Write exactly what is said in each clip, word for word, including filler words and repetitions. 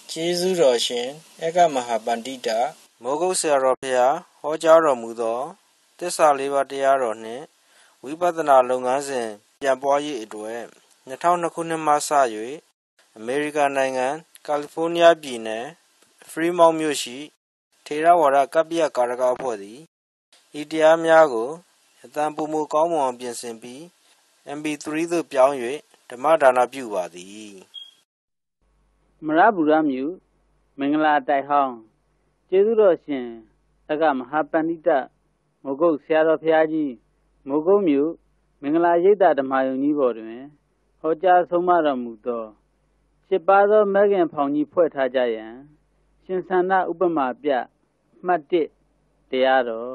ကျေးဇူးတော်ရှင်ဧကမဟာပန္တိတမိုးကုတ်ဆရာတော်ဖျားဟောကြားတော်မူသောသစ္စာလေးပါးတရားတော်နှင့်ဝိပဿနာလုပ်ငန်းစဉ်ပြန်ပွားရေးအတွက်၂၀၀၂ခုနှစ်မှစ၍အမေရိကန်နိုင်ငံကယ်လီဖိုးနီးယားပြည်နယ်ဖရီမောင့်မြို့ရှိထေရဝါဒကပ္ပိယကာရကအဖွဲ့သည်ဤတရားများကိုအသံပုံမကောင်းမွန်အောင်ပြင်ဆင်ပြီး အမ်ပီသရီ သို့ပြောင်း၍ဓမ္မဒါနပြုပါသည်မရဗုဒ္ဓမြို့မင်္ဂလာတိုက်ဟောင်းကျေးဇူးတော်ရှင်အကမဟာပန္တိတမိုးကုတ်ဆရာတော်ဘုရားကြီးမိုးကုတ်မြို့မင်္ဂလာရိပ်သာဓမ္မယုံကြီးပေါ်တွင်ဟောကြားဆုံးမတော်မူသောရှစ်ပါးသောမဂ္ဂင်ဖောင်ကြီးဖွဲ့ထားကြရန်ရှင်သန္တာဥပမာပြမှတ်တစ်တရားတော်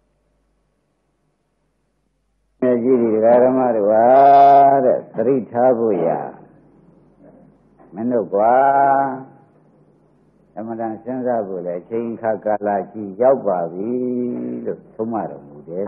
မြတ်ကြီးဒီဓမ္မတို့ဟာတဲ့သတိထားဖို့ရမင်းတို့ကွာအမှန်တန်စဉ်းစားဖို့လေအချိန်ခါကာလကြီးရောက်ပါပြီလို့ဆုံးမတော်မူတယ်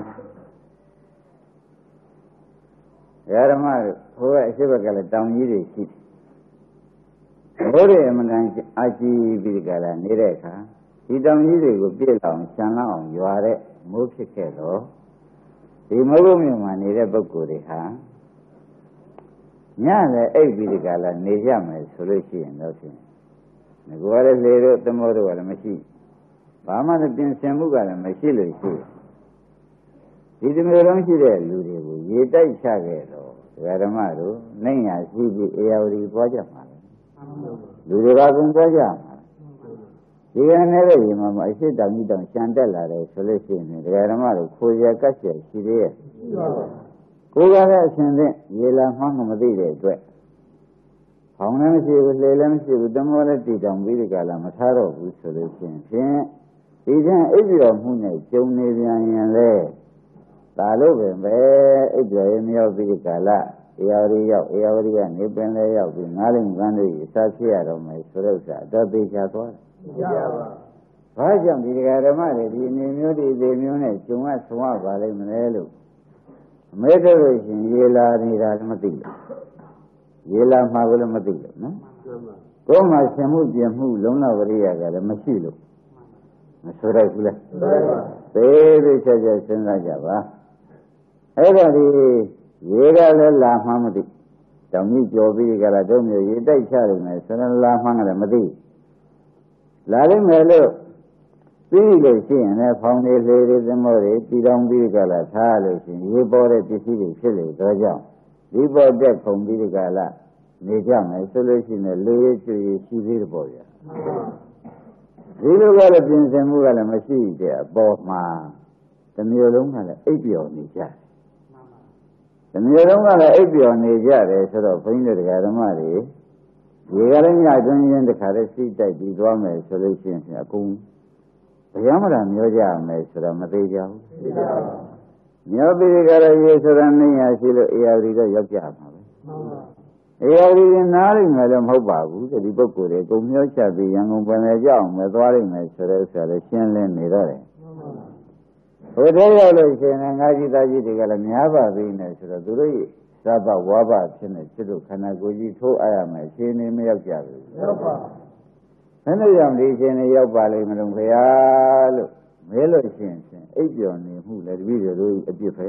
ဓမ္မတို့ဟိုကအရှိဘက်ကလည်းတောင်ကြီးတွေရှိတယ်ဘိုးတွေအမှန်တန်အာကြီးပြီးကြလာနေတဲ့အခါဒီတောင်ကြီးတွေကိုပြည့်လောင်ရှမ်းလောင်အောင်ရွာတဲ့မိုးဖြစ်ခဲ့တော့ဒီမိုးကုတ်မြို့မှာနေတဲ့ပုဂ္ဂိုလ်တွေဟာညလည်းအိပ်ပြီးဒီကလာနေကြမယ်ဆိုလို့ရှိရင်တော့ဖြင့်ငါကလည်းလေတို့သမောတို့ကလည်းမရှိဘာမှလည်းပြင်ဆင်မှုကလည်းမရှိလို့ရှိဒီတမျိုးလုံးရှိတဲ့လူတွေကိုရေတိုက်ချခဲ့တော့ဓမ္မတို့နိုင်ရရှိပြီးအေယဝတီပွားကြမှာလူတွေကကုန်ပွားကြမှာဒီကနေ့လည်းဒီမှာမအရှိတောင်ကြီးတောင်ရှံတက်လာတယ်ဆိုလို့ရှိရင်ဓမ္မတို့ခိုးရကတ်ရရှိသေးရဲ့ကိုယ်ကလည်းအရှင်ဖြင့်ရေလာမှန်းမသိတဲ့အတွက်ဖောင်းလည်းမရှိဘူးလေလည်းမရှိဘူးတမောလည်းတည်တောင်ပြီးဒီကလာမထားတော့ဘူးဆိုလို့ရှိရင်ဖြင့်ဒီကျန်အိပ်ပြောမှုနဲ့ကျုံနေပြန်ရင်လေဒါလို့ပဲပဲအိပ်ပြောရင်မရောက်ပြီးဒီကလာအေယဝတီရောက်အေယဝတီကနေပင်လဲရောက်ပြီးငါးလိမ်ကန်းတွေအစားဖြစ်ရတော့မယ်ဆိုတော့ဥစ္စာတော့သိချသွားတယ်ကြပါဘာကြောင့်ဒီဓမ္မတွေဒီအနေမျိုးဒီဒီမျိုးနဲ့ကျုံရဆုံးရပါလိမ့်မလဲလို့အမဲတော့လို့ရှင်ရေလာနေတာလည်းမသိဘူးရေလာမှာကိုလည်းမသိလို့နော်ကိုယ်မှာရှင်မှုပြင်မှုလုံးလဝရိယကလည်းမရှိလို့မဆိုရဘူးလေသေးသေးချာချာစဉ်းစားကြပါအဲ့ဒါဒီရေကလည်းလာမှမသိတောင်ကြီးကြော်ပြီးကြလားတို့မျိုးရေတိုက်ချနေမယ်ဆိုရင်လာမှန်းလည်းမသိလာလိမ့်မယ်လို့ပြီးလို့ရှိရင်လည်းဖောင်းနေလေတွေသမောတွေတည်တောင်ပြီးကြလားထားလို့ရှိရင်ရေပေါ်တဲ့ပစ္စည်းတွေဖြစ်လေတော့ကြောင့်ဒီပေါ်တက်ခုံပြီးကြလားနေကြမယ်ဆိုလို့ရှိရင်လေရွှေရှိသေးတယ်ပေါ့ဗျာဒီလိုကလည်းပြင်ဆင်မှုကလည်းမရှိတဲ့အပေါ်မှာတစ်မျိုးလုံးကလည်းအိပ်ပျော်နေကြတယ်တစ်မျိုးလုံးကလည်းအိပ်ပျော်နေကြတယ်ဆိုတော့ဘုန်းကြီးတို့ဓမ္မတွေရေကလည်းညတွင်းချင်းတခါတည်းစိတ်တိုက်ပြီးသွားမယ်ဆိုလို့ရှိရင်အကုန်ဘယ်မှမမျောကြမယ်ဆိုတော့မသေးကြဘူးသိကြပါဘူးမျောပြီးကြရရေဆိုတာနေရရှိလို့အေယာဝတီတော့ရောက်ကြမှာပဲအေယာဝတီကနားလိမ့်မယ်လည်းမဟုတ်ပါဘူးဒီပုဂ္ဂိုလ်တွေကုန်မျောချပြီးရန်ကုန်ပြည်နယ်ကြောက်မယ်သွားလိမ့်မယ်ဆိုတဲ့ဥစ္စာလည်းရှင်းလင်းနေတော့တယ်ဟိုတည်းရောက်လို့ရှိရင်ငါးကြီးသားကြီးတွေကလည်းများပါပြီနဲ့ဆိုတော့သူတို့ရဲ့သာဘဝါဘဖြစ်နေဖြစ်လို့ခန္ဓာကိုယ်ကြီးထိုးအားရမယ်အချိန်နေမရောက်ကြဘူးရောက်ပါဘယ်နဲ့ကြောင့်ဒီအချိန်နေရောက်ပါလိမ့်မလို့ခရားလို့မဲလို့ရှိရင်အိပ်ပျော်နေမှုလည်းတပည့်တော်တို့အပြစ်ပဲ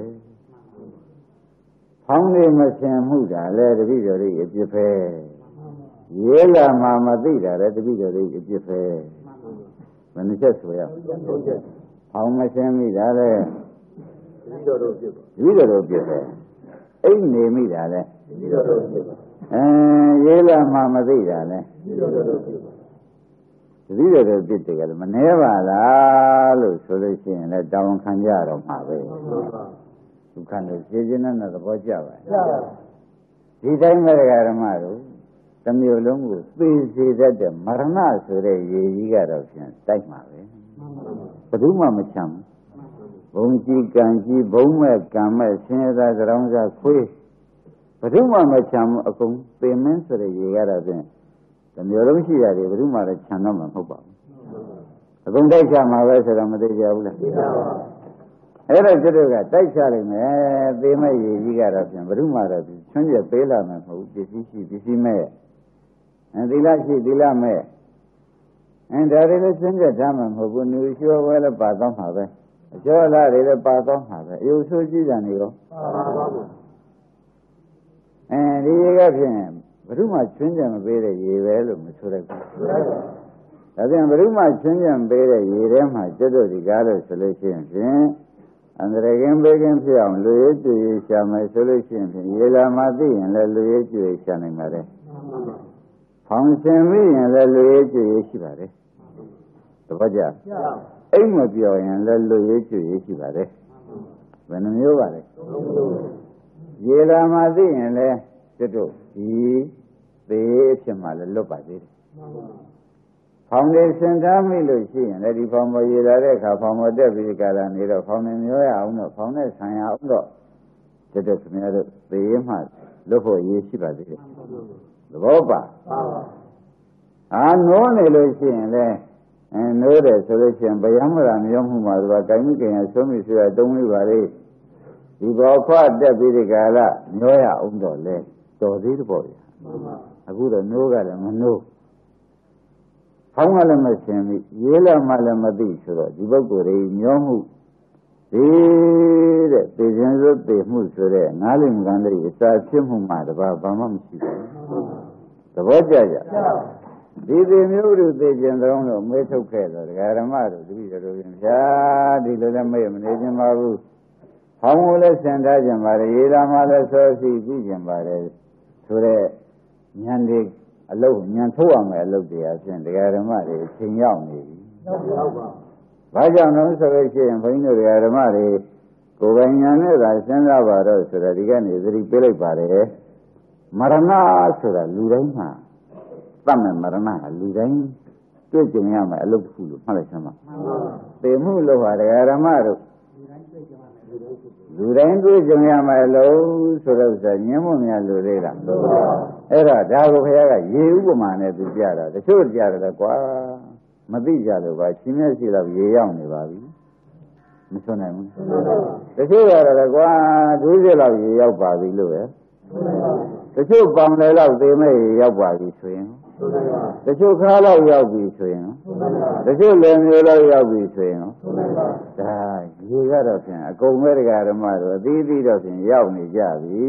ဖောင်းနေမဆင်မှုတာလည်းတပည့်တော်တို့အပြစ်ပဲရေလာမှမသိတာလည်းတပည့်တော်တို့အပြစ်ပဲဘယ်နှချက်ဆိုရဖောင်းမဆင်မိတာလည်းတပည့်တော်တို့အပြစ်ပဲတပည့်တော်တို့အပြစ်ပဲအိပ်နေမိတာလည်းတပည့်တော်တို့အပြစ်ပဲအဲရေလာမှမသိတာလည်းတပည့်တော်တို့အပြစ်ပဲတတိယတဲ့ပြစ်တွေကလည်းမနှဲပါလားလို့ဆိုလို့ရှိရင်လည်းတောင်းခံကြတော့မှာပဲဒုက္ခနဲ့ခြေချင်းနဲ့သဘောကျပါဒီတိုင်းမဲ့ဓမ္မတို့တမျိုးလုံးကိုသိစေတတ်တဲ့မရဏဆိုတဲ့ရေကြီးကတော့ဖြင့်တိုက်မှာပဲဘယ်သူမှမချမ်းဘုံကြီးကံကြီးဘုံမဲ့ကံမဲ့ဆင်းရဲသားကြောင်စားခွေးဘယ်သူမှမချမ်းအကုန်ပင်မင်းဆိုတဲ့ရေကတော့ဖြင့်တမျိုးလုံးရှိရတယ်ဘယ်သူမှလည်းခြံတော့မှာမဟုတ်ပါဘူးအကုန်တိုက်ချမှာပဲဆိုတော့မသိကြဘူးလားသိပါပါအဲ့ဒါကျတော့ကတိုက်ချလိုက်မယ်သေမဲ့ရည်ကြီးကတော့ပြန်ဘယ်သူမှတော့ချွန်းကျက်ပေးလာမှာမဟုတ်ပစ္စည်းရှိပစ္စည်းမဲ့အဲသီလရှိသီလမဲ့အဲဒါတွေလည်းစဉ်းစားထားမှာမဟုတ်ဘူးနေလျှောဝဲလည်းပါတော့မှာပဲအကျော်လာတွေလည်းပါတော့မှာပဲအယုဆိုးကြည့်ကြနေရောပါပါဘူးအဲဒီကဖြင့်ဘယ်သူမှချွင်းကြံမပေးတဲ့ရေပဲလို့မဆိုလိုက်ဘူးဒါပြန်ဘယ်သူမှချွင်းကြံပေးတဲ့ရေထဲမှာကျွတ်တို့ဒီကားလို့ဆိုလို့ရှိရင်ဖြင့်အန္တရာယ်ကင်းဘေးကင်းဖြစ်အောင်လူရဲကြွေရှာမယ်ဆိုလို့ရှိရင်ဖြင့်ရေလာမှသိရင်လည်းလူရဲကြွေရှာနိုင်ပါတယ်ဖောင်ရှင်မိရင်လည်းလူရဲကြွေရှိပါတယ်တပတ်ကြအိမ်မပြောရင်လည်းလူရဲကြွေရှိပါတယ်ဘယ်နှမျိုးပါလဲရေလာမှသိရင်လည်းကျွတ်တို့ဒီသေးဖြစ်မှလည်းလွတ်ပါသေးတယ်ဖောင်နေစင်ထားမိလို့ရှိရင်လည်းဒီဖောင်ပေါ်ရေလာတဲ့အခါဖောင်ပေါ်တက်ပြီးကြလာနေတော့ဖောင်နေမျိုးရအောင်တော့ဖောင်နဲ့ဆံရအောင်တော့ကျွတ်တို့ခင်ဗျားတို့သေးမှလွတ်ဖို့ရေးရှိပါသေးတယ်သဘောပါအာနိုးနေလို့ရှိရင်လည်းအဲနိုးတယ်ဆိုလို့ရှိရင်ဗျာမရာမျိုးမှုမှာတော့တိုင်းမိခင်ရဆုံးမိဆိုရတုံးလေးပါလေဒီဘောခွတက်ပြီးဒီကလာမျောရအောင်တော့လေတော်သေးတယ်ပေါ့ဗျာအခုတော့နိုးကလည်းမနိုးဖောင်းကလည်းမရှင်းဘူးရေးလာမှလည်းမသိဆိုတော့ဒီပုဂ္ဂိုလ်တွေမျောမှုဒီတဲ့သိခြင်းစိုးသိမှုဆိုတဲ့ငါးလိမ်ကံတွေအစာဖြစ်မှုမှတပါဘာမှမရှိဘူးသဘောကျကြဒီဒီမျိုးတို့သိခြင်းသုံးလို့မေးထုတ်ခဲ့တော့ဒကာဓမ္မတို့တပည့်တော်ပြင်ဗျာဒီလိုလည်းမေ့မနေခြင်းပါဘူးဖောင်းကိုလည်းဆင်ထားခြင်းပါတယ်ရေးလာမှလည်းစောစီကြည့်ခြင်းပါတယ်ဆိုတဲ့ဉာဏ်တွေအလုံးဉာဏ်ထုတ်ရမယ်အလုပ်တရားဖြင့်ဒကာဓမ္မတွေအချိန်ရောက်နေပြီဟုတ်ပါဘူးဘာကြောင့်လဲဆိုလို့ရှိရင်ဘုန်းကြီးတို့ဒကာဓမ္မတွေကိုယ်ပိုင်ဉာဏ်နဲ့သာစဉ်းစားပါတော့ဆိုတော့ဒီကနေ့သတိပေးလိုက်ပါတယ်မရဏဆိုတာလူတိုင်းမှာသတ်မဲ့မရဏကလူတိုင်းတွေ့ကြုံရမယ်အလုပ်တစ်ခုလို့မှတ်လိုက်စမ်းပါသေမှုလို့ပါဒကာဓမ္မတို့လူတိုင်းတွေ့ကြုံရမယ်အလုပ်ဆိုတော့ဆိုညင်းမများလူသေးလားအဲ့တော့ဒါကိုဘုရားကရေဥပမာနဲ့သူပြတာတချို့ကြတယ်ကွာမသိကြလို့ပါရှင်မျက်စိတော့ရေရောက်နေပါပြီမဆွနိုင်ဘူးတချို့ရတယ်ကွာဒုစရလောက်ရေရောက်ပါပြီလို့ပဲတချို့ပေါင်လေလောက်သေမဲ့ရေရောက်ပါပြီဆိုရင်တချို့ခါလောက်ရောက်ပြီဆိုရင်တချို့လည်းမျိုးလောက်ရောက်ပြီဆိုရင်ဒါရေကတော့ဖြင့်အကုန်ပဲတရားဓမ္မတို့အသီးသီးတော့ဖြင့်ရောက်နေကြပြီ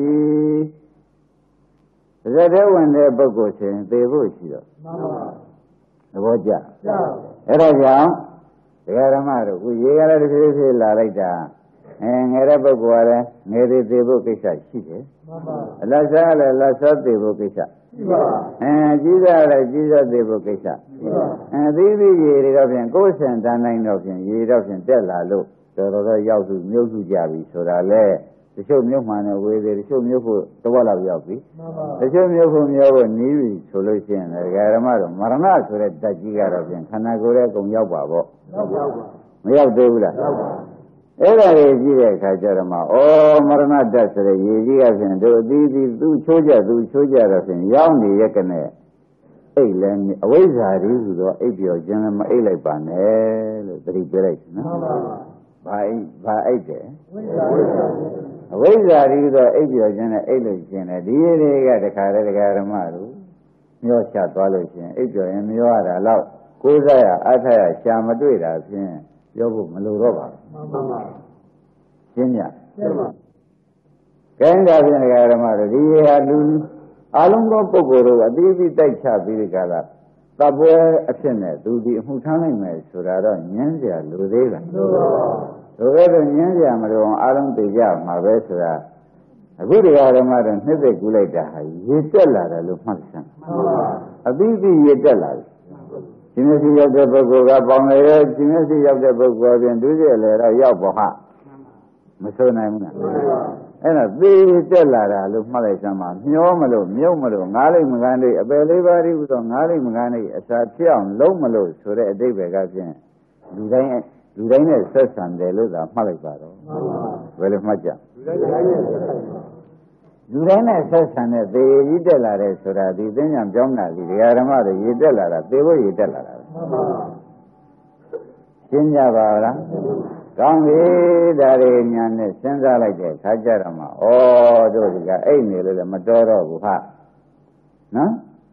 တကယ်တည်းဝင်တဲ့ပုဂ္ဂိုလ်ချင်းသေဖို့ရှိတော့သဘောကျအဲ့ဒါကြောင့်တရားဓမ္မတို့ခုရေကလည်းတစ်ဖြည်းဖြည်းလာလိုက်တာအဲငယ်တဲ့ပုဂ္ဂိုလ်ကလည်းငယ်သေးသေးဖို့ကိစ္စရှိတယ်အလတ်စားလည်းလက်စားသေးဖို့ကိစ္စရှိပါအဲကြီးစားလည်းကြီးစားသေးဖို့ကိစ္စရှိပါအဲသီးသီးရေတွေတော့ဖြင့်ကိုယ်ဆင်တန်းနိုင်တော့ဖြင့်ရေတော့ဖြင့်တက်လာလို့တော်တော်တော့ရောက်စုမြုပ်စုကြပြီဆိုတာလေတချို့မြုပ်မှန်တဲ့ဝေသေးတချို့မြုပ်ဖို့တဝက်လောက်ရောက်ပြီတချို့မြုပ်ဖို့မျောဖို့နီးပြီဆိုလို့ရှိရင်လည်းဓမ္မတော့မရဏဆိုတဲ့ဓာတ်ကြီးကတော့ဖြင့်ခန္ဓာကိုယ်ရဲ့အကုန်ရောက်ပါပေါ့ရောက်ပါမရောက်သေးဘူးလားရောက်ပါအဲ့ဒါကြီးကြည့်တဲ့အခါကျတော့မှဩမရဏဓာတ်ဆိုတဲ့ရေကြီးကဖြင့်တို့အသီးသီးသူ့ချိုးကြသူ့ချိုးကြတော့ဖြင့်ရောက်နေရတဲ့နဲ့အိတ်လည်းအဝိဇ္ဇာရီဟူသောအိပ်ပြောခြင်းလည်းမအိတ်လိုက်ပါနဲ့လို့သတိပေးလိုက်နော်ဘာအိတ်ဘာအိတ်တယ်အဝိဇ္ဇာရီဟူသောအိပ်ပြောခြင်းနဲ့အိတ်လို့ခြင်းနဲ့ဒီတွေကတခါတည်းတရားဓမ္မတို့မျောချသွားလို့ခြင်းအိပ်ပြောရင်မျောရတာတော့ကိုးစားရအထရရှာမတွေ့တာဖြင့်ပြောဖို့မလိုတော့ပါဘူးမှန်ပါပါရှင်းညရှင်းပါကဲဒါဖြင့်ဓမ္မတို့ဒီဟာလူအလုံးသောပုဂ္ဂိုလ်တို့အသီးသီးတိုက်ချပြီးဒီကလာသပွဲအဖြစ်နဲ့သူဒီအမှုထမ်းနိုင်မယ်ဆိုတာတော့ညံ့ကြလူသေးလားလိုပါဘူးဒါပဲညံ့ကြမလို့အလုံးသိကြမှာပဲဆိုတာအခုဒီဓမ္မတို့နှစ်သိကူလိုက်တာဟာရေတက်လာတယ်လို့မှတ်စမ်းမှန်ပါအသီးသီးရေတက်လာတယ်ရှင်မျက်စိရောက်တဲ့ပုဂ္ဂိုလ်ကပေါင်လေရဲ့ရှင်မျက်စိရောက်တဲ့ပုဂ္ဂိုလ်ပြင်ဒုစရလေတော့ရောက်ပါဟာမဆိုနိုင်ဘူးလားအဲ့ဒါသေတက်လာတာလို့မှတ်လိုက်စမ်းပါမျောမလို့မြုပ်မလို့ငားလိမ့်မကန်းလေးအပယ်လေးပါးဒီဥသောငားလိမ့်မကန်းလေးအစာဖြစ်အောင်လုံးမလို့ဆိုတဲ့အတိတ်ပဲကဖြင့်လူတိုင်းလူတိုင်းနဲ့ဆက်ဆံတယ်လို့သာမှတ်လိုက်ပါတော့ဘယ်လိုမှတ်ကြလူတိုင်းနဲ့ဆက်ဆံတဲ့သေကြီးတက်လာတဲ့ဆိုတာဒီသိဉာဏ်ပြောင်းတာဒီဓမ္မတွေရေတက်လာတာသေဖို့ရေတက်လာတာပဲရှင်းကြပါလားကောင်းပြီဒါတွေညာနဲ့စဉ်းစားလိုက်တဲ့ခါကြတော့မှဩတို့ဒီကအိတ်နေလို့လည်းမတော်တော့ဘူးဟာနော်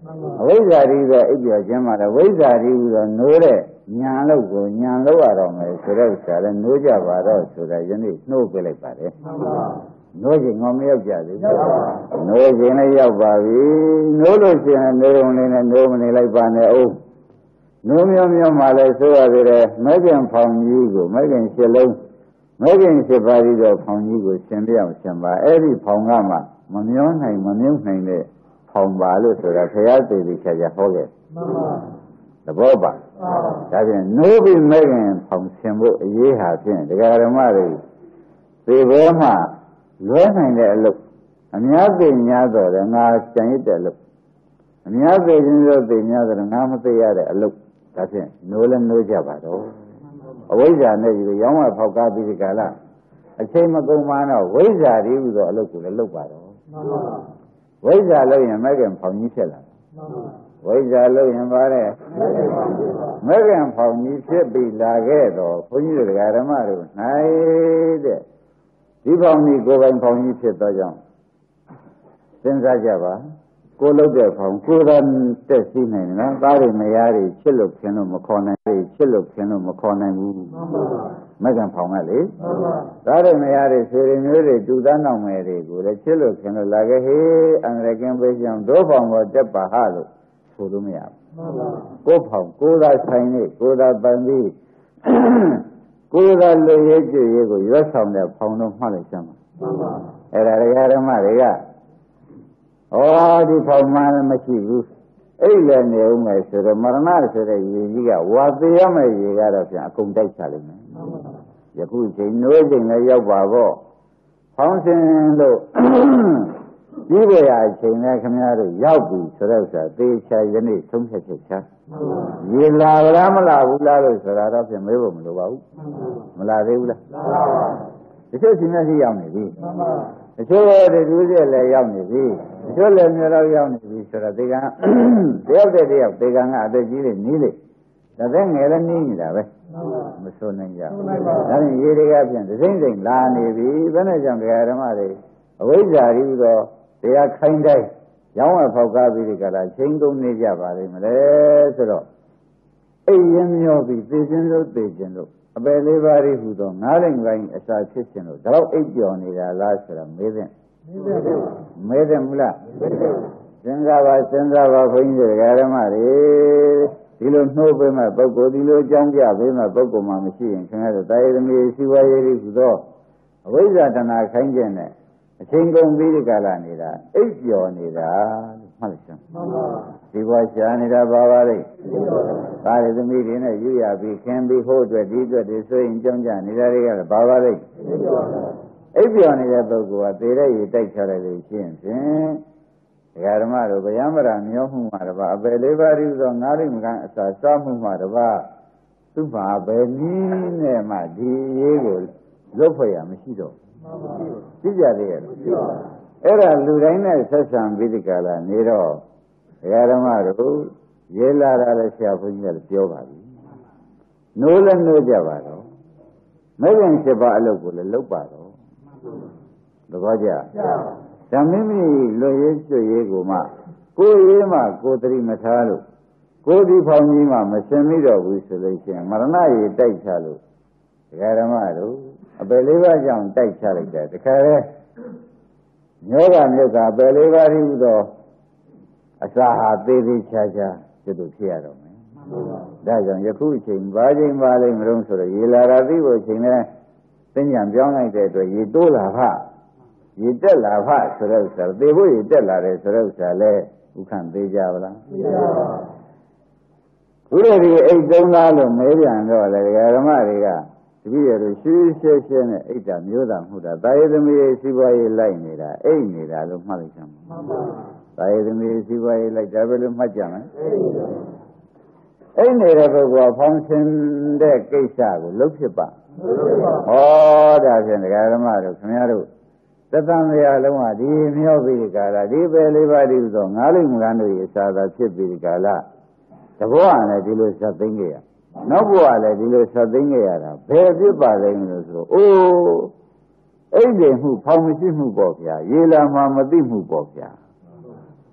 အဝိဇ္ဇာတိကအိပ်ပျော်ခြင်းမှာလည်းဝိဇ္ဇာတိဆိုနိုးတဲ့ညာလို့ကိုညာလို့ရတော့မယ်ဆိုတော့ဆရာလည်းနိုးကြပါတော့ဆိုတာယနေ့နှိုးပြလိုက်ပါတယ်နိုးခြင်းငေါမရောက်ကြသေးဘူးနိုးခြင်းလည်းရောက်ပါပြီနိုးလို့ရှိရင်နိုးုံလေးနဲ့နိုးမနေလိုက်ပါနဲ့အောင်နိုးမြောင်းမြောင်းမှလည်းဆိုရသေးတယ်မဲခင်ဖောင်ကြီးကိုမဲခင်ရှစ်လုံးမဲခင်ရှစ်ပါးပြီးတော့ဖောင်ကြီးကိုရှင်ပြအောင်ရှင်ပါအဲ့ဒီဖောင်ကမှမမျောနိုင်မမြုပ်နိုင်တဲ့ဖောင်ပါလို့ဆိုတာဘုရားသေသေးချာချာဟောခဲ့သဘောပါဒါဖြင့်နိုးပြီးမဲခင်ဖောင်ရှင်ဖို့အရေးဟာဖြင့်ဒကာဓမ္မတွေသေဘောမှလွဲနိုင်တဲ့အလုပ်အများသိများတော့လည်းငါကြံရစ်တဲ့အလုပ်အများသိခြင်းလို့သိများတော့ငါမသိရတဲ့အလုပ်ဒါဖြင့်နိုးလည်းနိုးကြပါတော့အဝိဇ္ဇာနဲ့ဒီရောင်းဝဖောက်ကားပြီးဒီကလာအချိန်မကုန်မှတော့ဝိဇ္ဇာတွေဟူသောအလုပ်ကိုလည်းလုပ်ပါတော့ဝိဇ္ဇာလုပ်ရင်မဲခင်ဖောင်ကြီးဖြစ်လာဝိဇ္ဇာလုပ်ရင်ပါတဲ့မဲခင်ဖောင်ကြီးဖြစ်ပြီးလာခဲ့တော့ဘုန်းကြီးတို့ဓမ္မတို့နိုင်တဲ့ဒီဖောင်ကြီးကိုယ်ပိုင်ဖောင်ကြီးဖြစ်သောကြောင့်စဉ်းစားကြပါကိုလုတ်တဲ့ဖောင်ကိုယ်သာတက်စီးနိုင်တယ်နော်သားတွေမယားတွေချစ်လို့ခင်လို့မခေါ်နိုင်ဘူးချစ်လို့ခင်လို့မခေါ်နိုင်ဘူးမကံဖောင်ကလေသားတွေမယားတွေဆွေတွေမျိုးတွေတူသားနောက်မယ်တွေကိုလည်းချစ်လို့ခင်လို့လာခဲ့ဟေးအန္တရာယ်ကင်းပေးချင်ဒိုးဖောင်ပေါ်တက်ပါဟလို့ဆိုလို့မရဘူးကိုယ်ဖောင်ကိုယ်သာဆိုင်နေကိုယ်သာပန်ပြီးကိုယ်သာလူရေးကြည့်ရေးကိုရွတ်ဆောင်တဲ့ဖောင်တော့မှတ်လိုက်စမ်းပါအဲ့ဒါတရားဓမ္မတွေကဩဒီဖောင်မှလည်းမရှိဘူးအဲ့လည်းနေဦးမယ်ဆိုတော့မရဏဆိုတဲ့ရေကြီးကဝါသေးရမယ့်ရေကတော့ပြန်အကုန်တိုက်ချလိမ့်မယ်ယခုချိန်နိုးချိန်လည်းရောက်ပါတော့ဖောင်စင်လို့ကြီးရရအချိန်နဲ့ခင်ဗျားတို့ရောက်ပြီဆိုတော့ဆိုသေချာယနေ့သုံးဖြတ်ချက်ချရေလာလားမလာဘူးလားလို့ဆိုတာတော့ပြန်မေးဖို့မလိုပါဘူးမလာသေးဘူးလားလာပါဘူးတချို့ရှင်များရှိရောက်နေပြီတချို့တွေတူးပြက်လည်းရောက်နေပြီတချို့လည်းမျိုးတော့ရောက်နေပြီဆိုတော့ဒီကံတယောက်တည်းတယောက်ဒီကံကအသက်ကြီးနေနေလေဒါသက်ငယ်လည်းနေနေတာပဲမဆိုနိုင်ကြဘူးဒါဖြင့်ရေတွေကပြန်ဒစိမ့်စိမ့်လာနေပြီဘယ်နဲ့ကြောင့်တရားဓမ္မတွေအဝိဇ္ဇာရီတော့တရားခိုင်းတိုင်းရောင်းဝဖောက်ကားပြီးဒီကလာချိန်ကုန်နေကြပါလိမ့်မလဲဆိုတော့အိမ်ရင်းမျောပြီးသိခြင်းလို့သိခြင်းလို့အပယ်လေးပါးရီဟူသောငါးလိမ်ပိုင်းအစာဖြစ်ခြင်းလို့တော့အိပ်ကျော်နေတာလားဆိုတာမေးတဲ့မေးတယ်မလားစဉ်းစားပါစဉ်းစားပါဘုန်းကြီးတွေဓမ္မတွေဒီလိုနှိုးပေးမဲ့ပုဂ္ဂိုလ်ဒီလိုအကြောင်းပြပေးမဲ့ပုဂ္ဂိုလ်မှမရှိရင်ခင်ဗျားတို့တာယသမီးစီဝါရေးဟူသောအဝိဇ္ဇာတဏှာခိုင်းခြင်းနဲ့အချိန်ကုန်ပြီးဒီကလာနေတာအိပ်ကျော်နေတာလို့မှတ်လိုက်စမ်းဒီဘဝရှားနေတာပါပါလေဒါရသမီးတွေနဲ့ယူရပြီးခင်ပြီးဟိုးအတွက်ဒီအတွက်တွေဆိုရင်ကြောင်းကြနေတာတွေကလည်းပါပါလေအိပ်ကျော်နေတဲ့ပုဂ္ဂိုလ်ကသေတဲ့ရေတိုက်ချလိုက်လို့ရှိရင်ဖြင့်ဒကာဓမ္မတို့ဗျာမရာမျောမှုမှာတပါအပယ်လေးပါးဤသောငါးလိမ့်ကံအစာစားမှုမှာတပါသူ့မှာပဲနီးနဲ့မှဒီရေးကိုလွတ်ဖွယ်ရမရှိတော့ကြည့်ကြသေးရဲ့အဲ့ဒါလူတိုင်းနဲ့ဆက်ဆံပြီးဒီကလာနေတော့ဒကာဓမ္မတို့ရေလာတာလည်းဆရာဘုန်းကြီးကလည်းပြောပါပြီနိုးလည်းနိုးကြပါတော့မဂ္ဂင်七ပါးအလုပ်ကိုလည်းလုပ်ပါတော့သဘောကျဓမ္မိမိလွတ်ရေးကျွရေးကိုမှကိုယ်ရေးမှကိုယ်တတိမထားလို့ကိုယ်ဒီဖောင်ကြီးမှမရှင်မိတော့ဘူးဆိုလို့ရှိရင်မရဏရေတိုက်ချလို့ဒကာဓမ္မတို့အပယ်လေးပါးကြောင့်တိုက်ချလိုက်တယ်တခါလဲညောကမြုပ်ကအပယ်လေးပါးဤသောအစာဟာသေးသေးချာချာကျွတ်လို့ဖြစ်ရတော့မယ်ဒါကြောင့်ယခုအချိန်ဘာချိန်ပါလိမ့်မလို့ဆိုတော့ရေလာတာသိဖို့အချိန်လဲသင်္ကြန်ပြောင်းလိုက်တဲ့အတွက်ရေတိုးလာဖရေတက်လာဖဆိုတဲ့ဥစ္စာသေဖို့ရေတက်လာတယ်ဆိုတဲ့ဥစ္စာလဲဥခံသေးကြပါလားသိပါပါဘုရားဒီအိတ်သုံးသားလို့မဲပြန်တော့လေဓမ္မတွေကတပည့်ရတို့ရှင်းရှင်းရှင်းနဲ့အိတ်တာမျိုးတာမှုတာတာယသမီးရဲ့စီးပွားရေးလိုက်နေတာအိတ်နေတာလို့မှတ်လိုက်ကြမှာမှန်ပါတာယသမီးစီးပွားရေးလိုက်ဒါပဲလို့မှတ်ကြမယ်အိတ်နေတဲ့ပုဂ္ဂိုလ်ဖောင်းဆင်းတဲ့ကိစ္စကိုလုပ်ဖြစ်ပါဟောဒါဖြင့်ဒကာဓမ္မတို့ခင်ဗျားတို့သတ္တမယလုံးကဒီမြောက်ပြီးဒီကာလဒီပဲလေးပါးဒီဆိုငါးလိမ့်မကန်းတို့ရဲ့အစာသာဖြစ်ပြီးဒီကာလတဘောကလည်းဒီလိုဆက်သိမ့်ခဲ့ရနောက်ဘဝလည်းဒီလိုဆက်သိမ့်ခဲ့ရတာဘယ်ဖြစ်ပါလိမ့်လို့ဆိုတော့အိုးအိတ်တယ်မှုဖောင်မရှိမှုပေါ့ဗျာရေလာမှမသိမှုပေါ့ဗျာ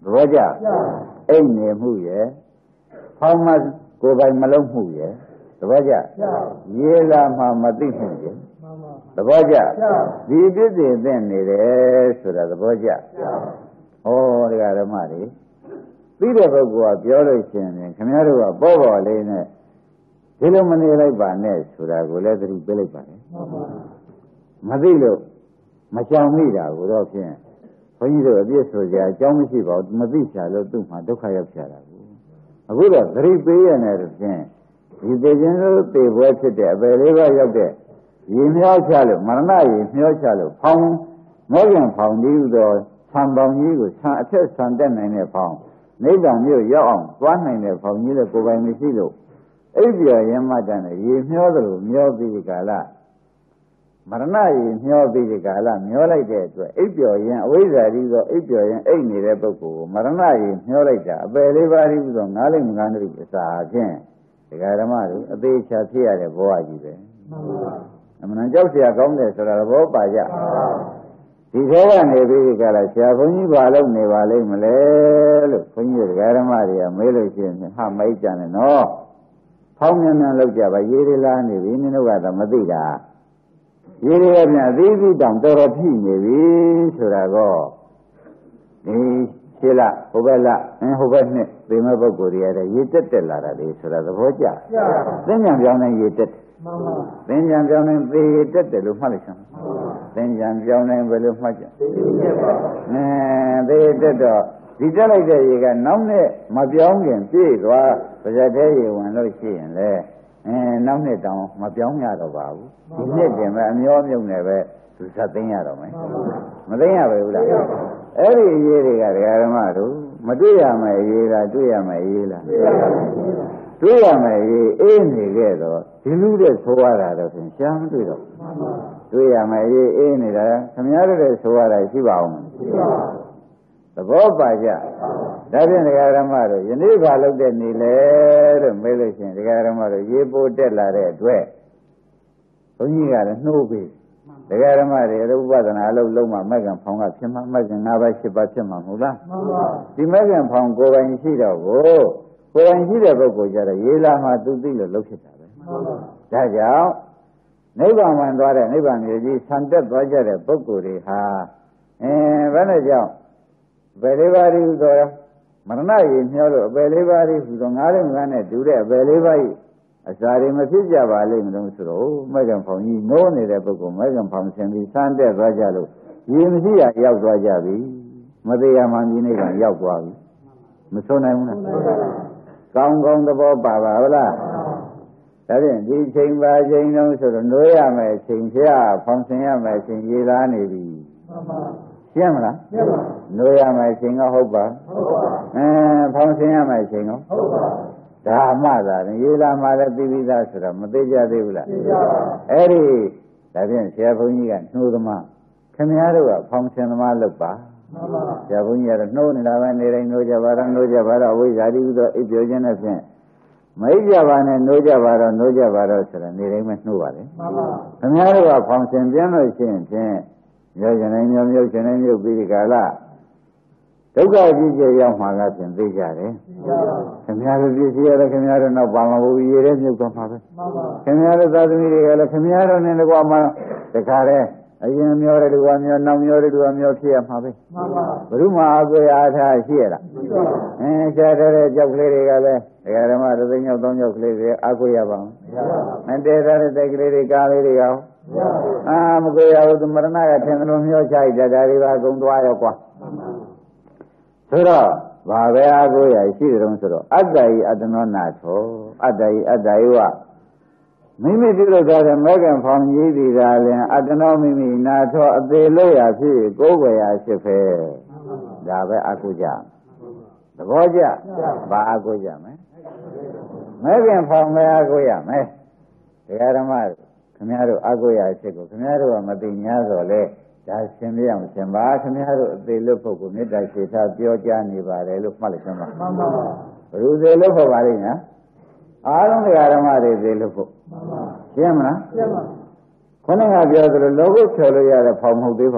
ဘောကြအိမ်နေမှုရဲ့ဖောင်းမကိုယ်ပိုင်မလုံးမှုရဲ့သဘောကြရေလာမှမသိမှုရဲ့သဘောကြဒီပြည့်စုံတဲ့နေတယ်ဆိုတာသဘောကြဟောတရားဓမ္မတွေပြီးတဲ့ပုဂ္ဂိုလ်ကပြောလို့ရှိရင်ခင်ဗျားတို့ကပေါ်ပေါ်လေးနဲ့ဒီလိုမနေလိုက်ပါနဲ့ဆိုတာကိုလည်းသတိပေးလိုက်ပါလေမသိလို့မကြောင်မိတာကိုတော့ဖြင့်ဘုန်းကြီးတို့အပြည့်ဆိုကြအကြောင်းမရှိပါဘူးမသိချာလို့သူ့မှာဒုက္ခရောက်ကြတာကိုအခုတော့သတိပေးရတဲ့ဖြင့်ဒီသိခြင်းတို့သိပွဲဖြစ်တဲ့အပေလေးပါရောက်တဲ့ရေမျောချလို့မရဏရေမျောချလို့ဖောင်းမောပြန်ဖောင်းပြီးတော့ဆံပေါင်းကြီးကိုဆံအထက်ဆံတက်နိုင်တဲ့ဖောင်းနိဗ္ဗာန်မြို့ရောက်အောင်သွားနိုင်တဲ့ဖောင်းကြီးလည်းကိုယ်ပိုင်မရှိလို့အိပ်ပျော်ရင်မှတန်တယ်ရေမျောသလိုမျောပြီးဒီကာလမရဏရေမျောပြီးဒီကာလမျောလိုက်တဲ့အတွက်အိပ်ပျော်ရင်အဝိဇ္ဇာကြီးသောအိပ်ပျော်ရင်အိပ်နေတဲ့ပုဂ္ဂိုလ်ကိုမရဏရေမျောလိုက်တာအပယ်လေးပါးပြီးတော့ငါးလိမ့်ငါးလိမ့်အစာဖြင့်ဒကာဓမ္မတို့အသေးချာဖြစ်ရတဲ့ဘဝကြီးပဲအမှန်ကြောက်เสียကောင်းတယ်ဆိုတာဘောပါကြဒီထဲကနေပြီးဒီကလာဆရာဘုန်းကြီးဘာလို့နေပါလိမ့်မလဲလို့ဘုန်းကြီးဒကာဓမ္မတွေကမေးလို့ရှိရင်ဟာမိတ်ကြတယ်နော်ဖောင်းမြန်မြန်လောက်ကြပါရေးရလားနေပြီမင်းတို့ကတော့မသိတာရေးရပြန်အသေးသေးတောင်တော်တော်ဖြစ်နေပြီဆိုတာကောဒီရှင်းလားဟိုဘက်လားအင်းဟိုဘက်နဲ့သိမဲ့ပုဂ္ဂိုလ်တွေရတယ်ရေးတက်တက်လာတာလေဆိုတာသဘောကျသင်္ကြန်ပြောင်းနေရေးတက်သင်္ကြန်ပြောင်းနေသေတက်တယ်လို့မှတ်လိုက်စမ်းသင်္ကြန်ပြောင်းနေဘယ်လိုမှတ်ကြအဲသေတက်တော့ဒီတက်လိုက်တဲ့ရေကနောက်နဲ့မပြောင်းခင်ပြည့်သွားပါဇက်သေးရေဝင်လို့ရှိရင်လေအဲနောက်နှစ်တောင်မပြောင်းရတော့ပါဘူးဒီနှစ်တင်ပဲအမျောမြုံနဲ့ပဲသူစသိမ်းရတော့မယ်မသိမ်းရပါဘူးလားအဲ့ဒီအရေးတွေကဒကာဓမ္မတို့မတွေ့ရမယ်အရေးလားတွေ့ရမယ်အရေးလားတွေ့ရမယ်အရေးအေးနေခဲ့တော့ဒီလူတဲ့ဆိုရတာတော့ဖြင့်ရှားမတွေ့တော့တွေ့ရမယ်အရေးအေးနေတာခင်ဗျားတို့တဲ့ဆိုရတာရှိပါအောင်မရှိပါဘူးသဘောပါကြဒါဖြင့်ဒကာဓမ္မတို့ယနေ့ဘာလုပ်တဲ့နေလဲလို့မေးလို့ရှိရင်ဒကာဓမ္မတို့ရေပိုတက်လာတဲ့အတွက်ဘုန်းကြီးကလည်းနှိုးပြီးဒကာဓမ္မတွေဥပဒနာအလုပ်လုံးမှမက္ကံဖောင်ကဖြစ်မှာမက္ကံ၅ပါး၈ပါးဖြစ်မှာမဟုတ်လားမှန်ပါဒီမက္ကံဖောင်ကိုယ်ပိုင်ရှိတော့ကိုကိုယ်ပိုင်ရှိတဲ့ပုဂ္ဂိုလ်ကြတော့ရေလာမှသူသိလို့လုပ်ဖြစ်တာပဲမှန်ပါဒါကြောင့်နိဗ္ဗာန်ဝင်သွားတဲ့နိဗ္ဗာန်မြေကြီးဆံတက်သွားကြတဲ့ပုဂ္ဂိုလ်တွေဟာအဲဘယ်နဲ့ကြောင့်ဘယ်လေးပါးဒီဟူသောမရဏရေမျောလို့အပယ်လေးပါးဒီဟူသောငါးလိမ့်ငါးနဲ့တူတဲ့အပယ်လေးပါးဤအစာတွေမဖြစ်ကြပါလိမ့်မလို့ဆိုတော့မက္ကံဖောင်ကြီးနိုးနေတဲ့ပုဂ္ဂိုလ်မက္ကံဖောင်ဆင်ပြီးဆန်းတက်သွားကြလို့ရေမရှိရရောက်သွားကြပြီမသေးရမှန်ကြီးနိဗ္ဗာန်ရောက်သွားပြီမဆုံးနိုင်ဘူးလားကောင်းကောင်းသဘောပါပါဟုတ်လားဒါဖြင့်ဒီချိန်ပါချိန်လုံးဆိုတော့နိုးရမယ်ချိန်ဖျားဖောင်ဆင်ရမယ်ချိန်ရေလာနေပြီမှန်ပါရှင်းမလားရှင်းပါနိုးရမယ်ချိန်ကဟုတ်ပါဟုတ်ပါအဲဖောင်ဆင်ရမယ်ချိန်ကဟုတ်ပါဒါမှသာရေလာမှလည်းသိပြီးသားဆိုတော့မသိကြသေးဘူးလားသိပါပါအဲ့ဒီဒါဖြင့်ဆရာဘုန်းကြီးကနှိုးသမားခင်ဗျားတို့ကဖောင်ဆင်သမားလုပ်ပါမှန်ပါဆရာဘုန်းကြီးကတော့နှိုးနေတာပဲနေတိုင်းနှိုးကြပါတော့နှိုးကြပါတော့ဝိဇ္ဇာတိဟူသောအိပ်ပျော်ခြင်းနဲ့ဖြင့်မအိပ်ကြပါနဲ့နှိုးကြပါတော့နှိုးကြပါတော့ဆိုတော့နေတိုင်းပဲနှိုးပါလေမှန်ပါခင်ဗျားတို့ကဖောင်ဆင်ပြန်လို့ရှိရင်ဖြင့်မျိုးရှင်တိုင်းမျိုးမျိုးရှင်တိုင်းမျိုးပြီးဒီကာလဒုက္ခကြီးကျရောက်မှာကဖြင့်သိကြတယ်ခင်ဗျားတို့ပြည့်စည်ရတဲ့ခင်ဗျားတို့နောက်ပါမှာဘူးရေထဲမြုပ်သွားမှာပဲခင်ဗျားတို့သာသမီတွေကလည်းခင်ဗျားတို့နဲ့တကွာမှာတခါတည်းအရင်မျောတဲ့လူကမျောနောက်မျောတဲ့လူကမျောဖြစ်ရမှာပဲဘုရုမာအကွေအားထားရှိရလားအင်းရှားတဲ့ကြောက်ကလေးတွေကလည်းဒကာဓမ္မသသိညောက်သုံးကြောက်ကလေးတွေအကွေရပါအောင်မတဲတဲ့တိုက်ကလေးတွေကားလေးတွေရောအာမကွေရဘူးသမရဏကထင်တယ်လို့မျောချလိုက်တာဒါတွေပါအကုန်သွားရောကွာဆိုတော့ဘာပဲအကွေရရှိတယ်တော့ဆိုတော့အတ္တယိအတ္တနောနာသောအတ္တယိအတ္တယဝမိမိပြုလို့ထားတဲ့မေကံဖောင်ကြီးဒီသာလင်အတ္တနောမိမိနာသောအသေးလို့ရဖြစ်ကိုယ်ွယ်ရာရှိဖဲဒါပဲအကုကြသဘောကျဘာအကုကြမလဲမေကံဖောင်ပဲအကုရမယ်တရားဓမ္မခင်ဗျားတို့အကုရရှိကိုခင်ဗျားတို့ကမသိ냐ဆိုလဲဒါရှင်ပြအောင်ရှင်ပါခင်ဗျားတို့အသေးလို့ပုဂ္ဂိုလ်မေတ္တာရှိထားပြောကြားနေပါတယ်လို့မှတ်လိုက်စမ်းပါမှန်ပါပါဘယ်လိုသေးလို့ဖို့ပါလိမ့်ညာအားလုံးတရားဓမ္မတွေသေးလို့ဖို့မှန်ပါရှင်းမလားရှင်းပါခုနကပြောသလိုလောကုတ်ချော်လို့ရတဲ့ဖောင်မဟုတ်သေးပါဘူး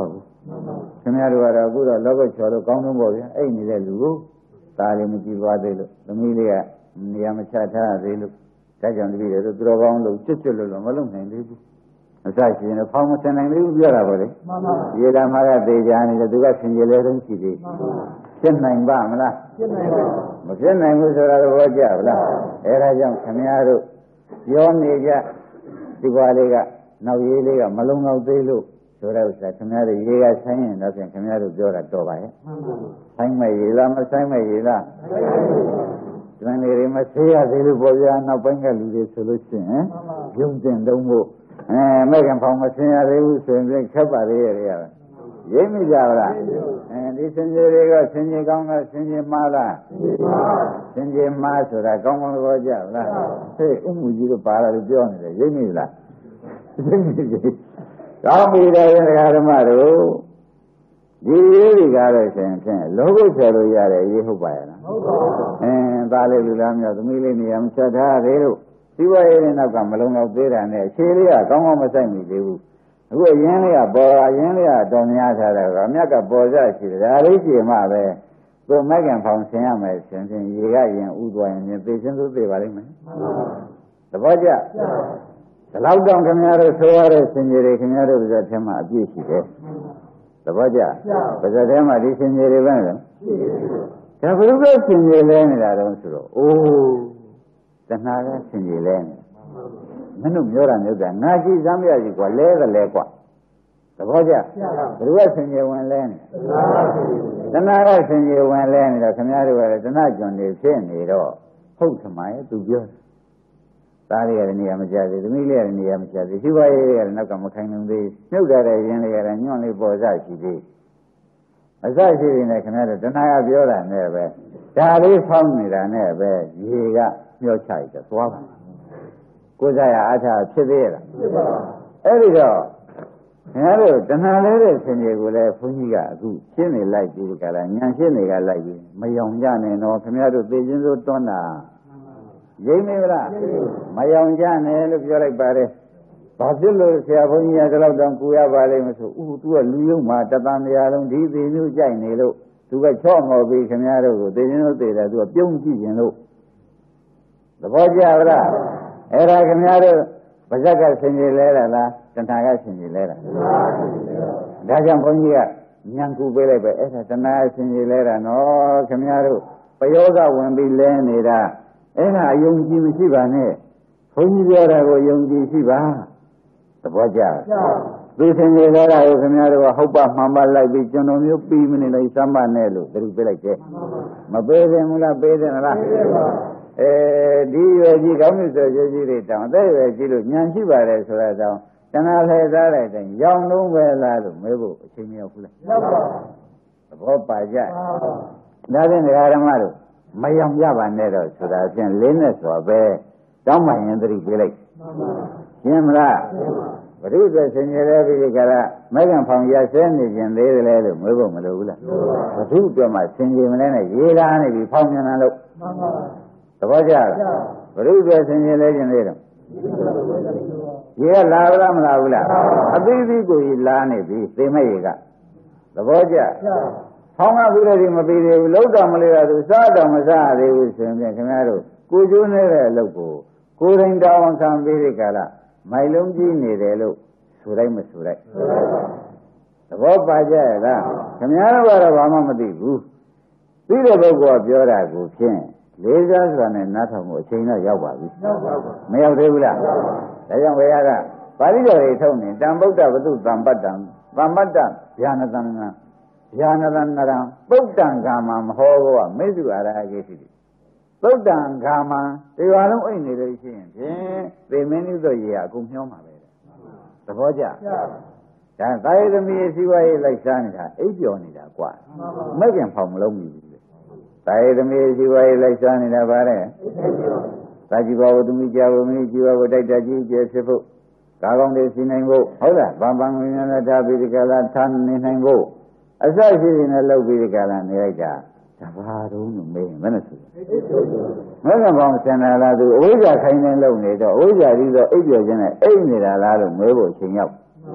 ခင်ဗျားတို့ကတော့အခုတော့လောကချော်လို့ကောင်းဆုံးပေါ့ဗျာအဲ့နေတဲ့လူကိုသားလေးမကြည့်သွားသေးလို့သမီးလေးကနေရာမချထားသေးလို့ဒါကြောင့်တပည့်တွေသူတော်ကောင်းလို့ကျွတ်ကျွတ်လို့တော့မလုပ်နိုင်သေးဘူးအစရှိရင်ဖောင်းမဆင်နိုင်သေးဘူးပြောတာပေါ့လေမှန်ပါရေဓာမကသေချာနေတယ်သူကဆင်ကြယ်လဲတုံးရှိသေးဖြစ်နိုင်ပါမလားဖြစ်နိုင်ပါမဖြစ်နိုင်ဘူးဆိုတာတော့ဟောကြဗလားအဲဒါကြောင့်ခင်ဗျားတို့ပြောနေကြဒီဘွားလေးကနောက်ရေးလေးကမလုံလောက်သေးလို့ဆိုတဲ့ဥစ္စာခင်ဗျားတို့ရေကဆိုင်ရင်တော့ဖြင့်ခင်ဗျားတို့ပြောတာတော့ပါရဲ့ဆိုင်မဲ့ရေလားမဆိုင်မဲ့ရေလားဒီနေ့တွေမဆေးရသေးလို့ပေါ်ပြနောက်ပိုင်းကလူတွေဆိုလို့ရှိရင်ရုံတင်တုံးဖို့အဲမဲ့ကံဖောင်မဆင်းရသေးဘူးဆိုရင်ခက်ပါသေးရဲ့ရရိပ်မိကြပါလားအဲဒီစင်ကြီးတွေကစင်ကြီးကောင်းကစင်ကြီးမားလားစင်ကြီးမားဆိုတာကောင်းကောင်းသဘောကျလားဟေးအမှုကြီးတို့ပါလာလို့ပြောနေတယ်ရိပ်မိလားရိပ်မိကြီးကောင်းပြီတဲ့ဓမ္မတို့ဒီရေးတွေကတော့ဆိုရင်ဖြင့်လောဘဆယ်လို့ရတဲ့ရေးဟုတ်ပါရဲ့လားဟုတ်ပါဘူးအင်းသားလေးလူသားမျိုးသမီးလေးနေရာမချထားသေးလို့ဒီဘဝရဲ့နောက်ကမလုံလောက်သေးတာနဲ့ခြေလေးကကောင်းကောင်းမဆိုင်မိသေးဘူးအခုအရင်လေးကပေါ်အရင်လေးကတော်များထားတယ်ကအမြတ်ကပေါ်ကြရှိတယ်ဒါလေးရှိမှပဲသူမိုက်ကံဖောင်ဆင်ရမယ်ဆင်ဆင်ရေကရင်ဥသွားရင်သေချင်းသို့သေပါလိမ့်မယ်သဘောကျဒီလောက်တောင်ခင်ဗျားတို့ဆိုရတဲ့ဆင်ကြီးတွေခင်ဗျားတို့ကထဲမှာအပြည့်ရှိတယ်သဘောကျပါဇက်ထဲမှာဒီဆင်ကြီးတွေပဲလေဒါဘုရုပ်ကဆင်ကြီးလဲနေတာတော့ဆိုတော့အိုးတဏှာကဆင်ကြီးလဲနေမင်းတို့ပြောတာမျိုးကငါကြည့်စမ်းပြရစီကွာလဲကလဲကွာသဘောကျဘုရုပ်ကဆင်ကြီးဝင်လဲနေတဏှာကဆင်ကြီးဝင်လဲနေတော့ခင်ဗျားတို့ကလည်းတဏှာကျွန်းနေဖြစ်နေတော့ဟုတ်သမိုင်းသူပြောသားလေးရတဲ့နေရာမကျသေးသမီးလေးရတဲ့နေရာမကျသေးရှိပါရဲ့ရတဲ့နောက်ကမခိုင်လုံသေးနှုတ်တဲ့ရင်လေးရတဲ့ညွန့်လေးပေါ်စားရှိသေးအစရှိနေခင်ဗျားတို့တဏှာကပြောတာနဲ့ပဲဒါလေးဖောင်းနေတာနဲ့ပဲရေကမျောချရတဲ့သွားပါကိုယ်စားရအားထားဖြစ်သေးရလားဖြစ်ပါအဲ့ဒီတော့ခင်ဗျားတို့တဏှာလေးတဲ့ဆင်ကြီးကိုလည်းဘုန်းကြီးကအခုရှင်းနေလိုက်ပြီးကြလားညံရှင်းနေကလိုက်ပြီးမယောင်ကြနဲ့တော့ခင်ဗျားတို့သိချင်းစိုးတွန်းတာရိပ်နေဗလားမယောင်ကြနဲ့လို့ပြောလိုက်ပါတယ်ဘာဖြစ်လို့ဆရာဘုန်းကြီးကဒီလောက်တောင်ကူရပါလိမ့်မဆိုဥသူကလူယုံမှာတသံတရားလုံးဒီသေးမျိုးကြိုက်နေလို့သူကချော့မော်ပြီးခင်ဗျားတို့ကိုသိချင်းလို့သိတယ်သူကပြုံးကြည့်ခြင်းလို့သဘောကျဗလားအဲ့ဒါခင်ဗျားတို့ပါဇက်ကဆင်ကြီးလဲတာလားတဏှာကဆင်ကြီးလဲတာဒါကြောင့်ဘုန်းကြီးကဉာဏ်ကူပေးလိုက်ပဲအဲ့ဒါတဏှာဆင်ကြီးလဲတာနော်ခင်ဗျားတို့ပယောဂဝင်ပြီးလဲနေတာအဲ့ဒါအယုံကြည်မရှိပါနဲ့ဘုန်းကြီးပြောတာကိုယုံကြည်ရှိပါသဘောကျသူဆင်ကြီးလဲတာကိုခင်ဗျားတို့ကဟုတ်ပါမှန်ပါလိုက်ပြီးကျွန်တော်မျိုးပြီးမနေလိုက်စမ်းပါနဲ့လို့တတိပေးလိုက်တယ်မပေးတယ်မလားပေးတယ်မလားအဲဒီရွယ်ကြီးကောင်းပြီဆိုရွယ်ကြီးတွေတောင်အသက်ရွယ်ကြီးလို့ညံရှိပါတယ်ဆိုတော့တောင်တဏှာလဲသားလိုက်တဲ့ရောင်လုံးပဲလားလို့မေးဖို့အချိန်မရောက်ဘူးလားရောက်ပါသဘောပါကြဒါဖြင့်ဓမ္မတို့မယောင်ကြပါနဲ့တော့ဆိုတာဖြင့်လေးနဲ့ဆိုပဲတောင်းမှရင်သတိပေးလိုက်ရှင်းမလားဘုရုပ်ဆင်ញရဲပြီးကြလားမဂ္ဂံဖောင်ရဆဲနေခြင်းသေးတယ်လေလို့မေးဖို့မလိုဘူးလားဘုရုပ်တော့မှဆင်ញမလဲနဲ့ရေးကားနေပြီဖောင်မြန်လာလို့သဘောကျလားဘုရုပ်ဆင်ញလဲခြင်းသေးတော့ရေကလာလားမလာဘူးလားအသေးသေးကိုကြီးလာနေပြီသေမဲ့ရေကသဘောကျဖောင်းကပြီးတော့ဒီမပြီးသေးဘူးလောက်တော်မလေးရသူစားတော်မစားသေးဘူးဆိုရင်ခင်ဗျားတို့ကိုကျိုးနေတဲ့အလုပ်ကိုကိုယ်တိုင်တောင်းခံပြီးဒီကလာမိုင်လုံးကြီးနေတယ်လို့ဆိုလိုက်မဆိုလိုက်သဘောပါကြရဲ့လားခင်ဗျားတို့ကတော့ဘာမှမသိဘူးသိတဲ့ပုဂ္ဂိုလ်ကပြောတာကိုဖြင့်လေးစားစွာနဲ့နားထောင်မှုအချိန်တော့ရောက်ပါပြီမရောက်သေးဘူးလားဒါကြောင့်ဘုရားကပါဠိတော်တွေထုတ်နေတံဗုဒ္ဓဝတ္ထုတံပတ္တံတမ္ပတ္တဗျာနတံဗျာနတံနရံပုဒ္ဒံဂါမမဟောဘောမေစုအာရဟေရှိတိပုဒ္ဒံဂါမတရားလုံးအိတ်နေလို့ရှိရင်ဖြင့်သေမင်းတို့ရေအကုန်မျောမှာပဲသဘောကျဒါသာယသမီးစီဝါရေးလိုက်စားနေတာအိပ်ပျော်နေတာကွာမဲ့ခင်ဖောင်မလုံးဘူးလေသာယသမီးစီဝါရေးလိုက်စားနေတာဗါတဲ့သာကြည်ဘာဝသမီးကြာဝမင်းကြည်ဝဝတိုက်တကြီးကျဲဖြစ်ဖို့ကားကောင်းတွေစီနိုင်ဖို့ဟုတ်လားဗံပံငွေများနဲ့ထားပြီးဒီကလာထားနေနိုင်ဖို့အစရှိနေတဲ့လောက်ပြီးဒီကလာနေလိုက်တာတဘာတော့လို့မေးရင်မနဲ့ဆိုမကဘောင်ဆန္ဒလာသူအဝိဇ္ဇာခိုင်းနေလို့နေတော့အဝိဇ္ဇာပြီးတော့အိပ်ပျော်ခြင်းနဲ့အိပ်နေတာလားလို့မေးဖို့အချိန်ရောက်